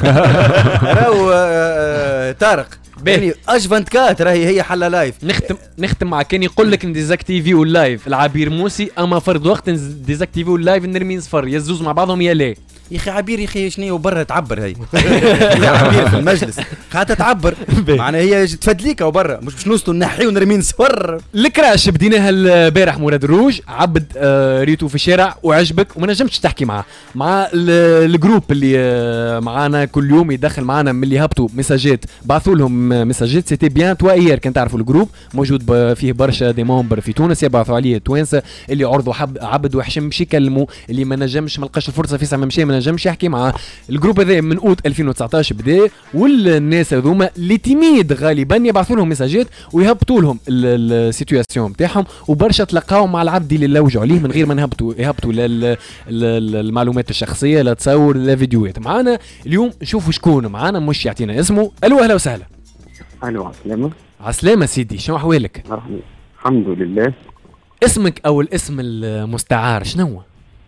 راهو طارق يعني اجفنت كات راهي هي حلا لايف. نختم مع كان يقول لك نديزاكتيفي واللايف العبير موسي، اما فرد وقت نديزاكتيفي واللايف نرمي صفر يا الزوز مع بعضهم يا لا. يا اخي عبير يا اخي شنو برا تعبر هي يا عبير في المجلس قاعده تعبر معناها هي تفدليك او برا مش باش نوصلوا نحي ونرمي نصفر. الكراش بديناها البارح مراد الروج عبد ريتو في الشارع وعجبك وما نجمتش تحكي معاه مع الجروب اللي معانا كل يوم يدخل معانا من اللي هبطوا ميساجات بعثوا لهم ميساجات سيتي بيان توا ايير كان تعرفوا الجروب موجود فيه برشا دي ممبر في تونس يبعثوا عليه توانسه اللي عرضوا عبد وحشم باش يكلموا اللي ما نجمش ما لقاش الفرصه في ساعه مشى ما نجمش يحكي معاه. الجروب هذا من اوت 2019 بدا والناس هذوما اللي تيميد غالبا يبعثوا لهم ميساجات ويهبطوا لهم السيتوياسيون نتاعهم وبرشا تلقاو مع العبد اللي لوجوا عليه من غير ما يهبطوا المعلومات الشخصيه لا تصور لا فيديوهات. معانا اليوم نشوفوا شكون معانا مش يعطينا اسمه. الو اهلا وسهلا. الو عسلامة. عسلامة سيدي شنو احوالك؟ مرحبا الحمد لله. اسمك او الاسم المستعار شنو؟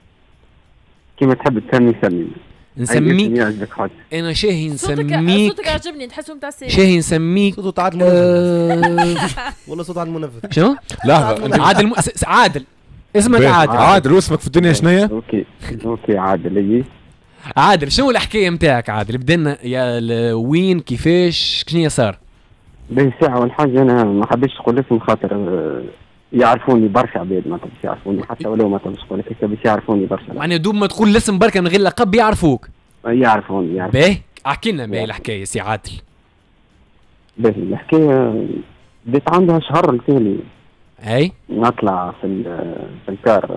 كيما تحب تسمي سمي. نسميك انا شاهي نسميك. صوتك عجبني تحسه نتاع السيد. شاهي نسميك صوته عادل المنفذ ولا صوت عادل المنفذ؟ شنو؟ لا عادل اسمك عادل واسمك في الدنيا شنيا؟ اوكي عادل اي عادل شنو الحكايه نتاعك عادل؟ بدنا يا وين كيفاش شنو صار؟ باهي ساعه والحاجه انا ما حبيتش نقول اسم خاطر يعرفوني برشا عباد ما تبش يعرفوني حتى ولو ما تبش نقول لك باش يعرفوني برشا. معناها دوب ما تقول الاسم بركه من غير لقب يعرفوك. يعرفوني باهي احكي لنا باهي الحكايه سي عادل. باهي الحكايه بديت عندها شهر التالي. اي نطلع في الكار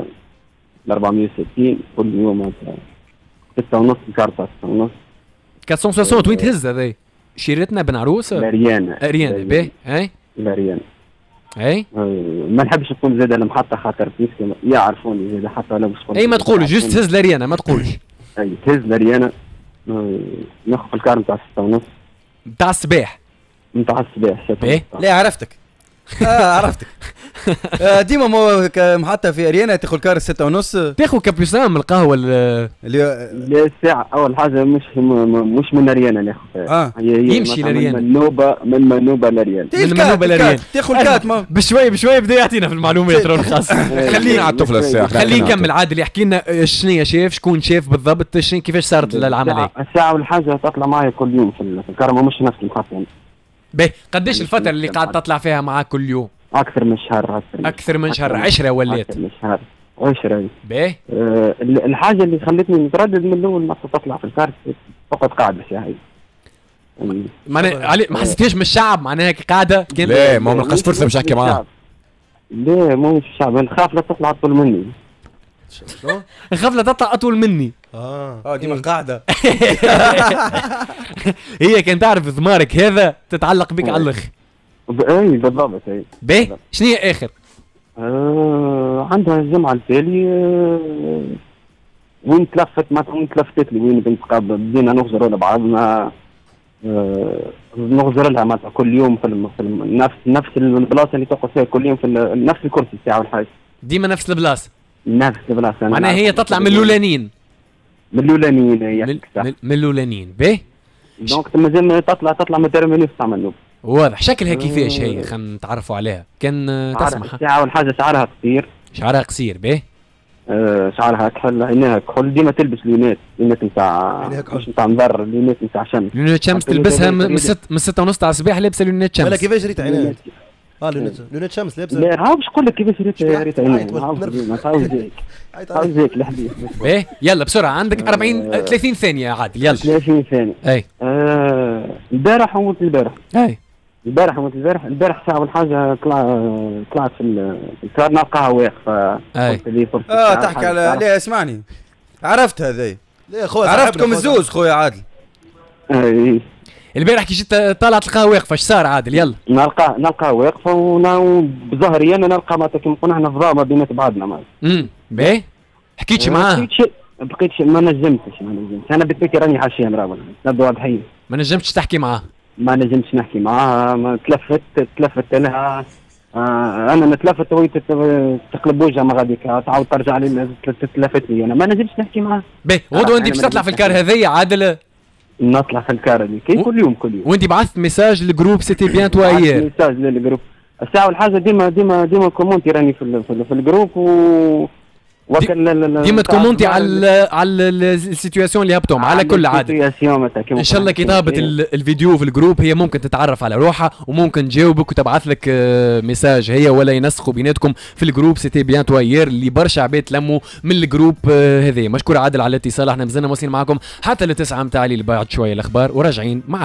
460 كل يوم 6:30 الكار 6:30 460 وين تهز هذا؟ شيرتنا بن عروسه؟ لاريانا باهي اي لاريانا اي ما نحبش نقول زاد المحطة خاطر بيسكو يعرفوني زاد حتى ولا مش اي ما تقولش جوست تهز لاريانا ما تقولش. اي تهز لاريانا ناخذ الكار نتاع 6:30 نتاع الصباح. لا عرفتك عرفتك ديما محطة في اريانا تاخذ الكار 6:30 تاخذ كابيسان من القهوه اللي الساعة اول حاجة مش من اريانا ناخذ يمشي لاريانا من منوبة لاريانا تاخذ الكات بشوي بدا يعطينا في المعلومات راه خاص. خلينا على الطفله الساعه خليه يكمل عادل يحكي لنا شنو شاف شكون شاف بالضبط شنو كيفاش صارت العمليه. الساعة والحاجة تطلع معي كل يوم في الكرمة مش نفس المحطة. باهي قديش الفترة اللي قاعد تطلع فيها معاك كل يوم؟ أكثر من شهر. أكثر من شهر 10 ولات. أكثر من شهر 10. باهي الحاجة اللي خلتني نتردد من الأول ما تطلع في الكارت فقط قاعدة ساعة. معناها ما حسيتيش من الشعب معناها قاعدة؟ لا ما لقاش فرصة باش نحكي معاه. لا مو مش الشعب نخاف لا تطلع أطول مني. شنو؟ نخاف لا تطلع أطول مني. ديما قاعدة. هي كان تعرف ضمارك هذا تتعلق بك على الاخر. اي بالضبط اي. باهي شنو هي اخر؟ عندها الجمعة التالي وين تلفتت لي وين بنت قابل بدينا نغزروا لبعضنا نغزر لها مثلا كل يوم في نفس البلاصة اللي تقعد فيها كل يوم في نفس الكرسي ساعة والحاجة. ديما نفس البلاصة. نفس البلاصة. معناها هي تطلع من الأولانيين. من الأولانيين باهي. دونك مازال تطلع من تيرمينوس تاع منوب. واضح شكلها كيفاش هي خلينا نتعرفوا عليها كان تسمح. ساعة والحاجة شعرها قصير. شعرها قصير باهي. شعرها كحل، عينيها كحل، ديما تلبس لونات نتاع مش نتاع نظر، لونات نتاع شمس. لونات شمس تلبسها من 6 ونص تاع الصباح لابسه لونات شمس. ولا كيفاش ريت عينيها؟ لونات شمس لابسه. لا ها باش نقول لك كيفاش ريت عينيها. ما تعاودش هيك الحديث. ايه يلا بسرعه، عندك 30 ثانيه عادل يلا. 30 ثانيه. اي البارح وموت البارح. اي البارح وموت البارح ساعه اول حاجه طلعت في الكار نلقاها واقفه. قلت لي فرصه. تحكي على لا اسمعني، عرفت هذي. لا خويا عرفتكم الزوز خويا عادل. اي البارح كي جيت طالع تلقاها واقفه، اش صار عادل يلا؟ نلقاها واقفه وبظهري انا نلقى ما كيما قلنا احنا فضاء ما بينات بعضنا. باهي حكيتش معاه؟ بقيتش ما نجمتش انا بيتي راني حاشيه مرابط نبدا واضحين. ما نجمتش تحكي معاه؟ ما نجمتش نحكي معاها، ما تلفت لها. انا نتلفت وهي تقلب وجهها ما غاديك تعاود ترجع لي تلفت لي، انا ما نجمش نحكي معاها. باهي غدوه انت باش تطلع في الكار هذيا عادل؟ نطلع في الكار هذيك كل يوم. وانت بعثت ميساج للجروب سيتي بيان توا ايير؟ ميساج للجروب الساعه والحاجه ديما كومونتي راني في الجروب ديما تكومونتي على السيتوياسيون اللي هبطهم على كل عادة. ان شاء الله كي تهبط الفيديو في الجروب هي ممكن تتعرف على روحها وممكن تجاوبك وتبعث لك ميساج هي، ولا ينسقوا بيناتكم في الجروب سيتي بيان توير اللي برشا عباد تلموا من الجروب هذا. مشكور عادل على الاتصال، احنا مازلنا واصلين معكم حتى ل9 متاع الليل، بعد شويه الاخبار وراجعين مع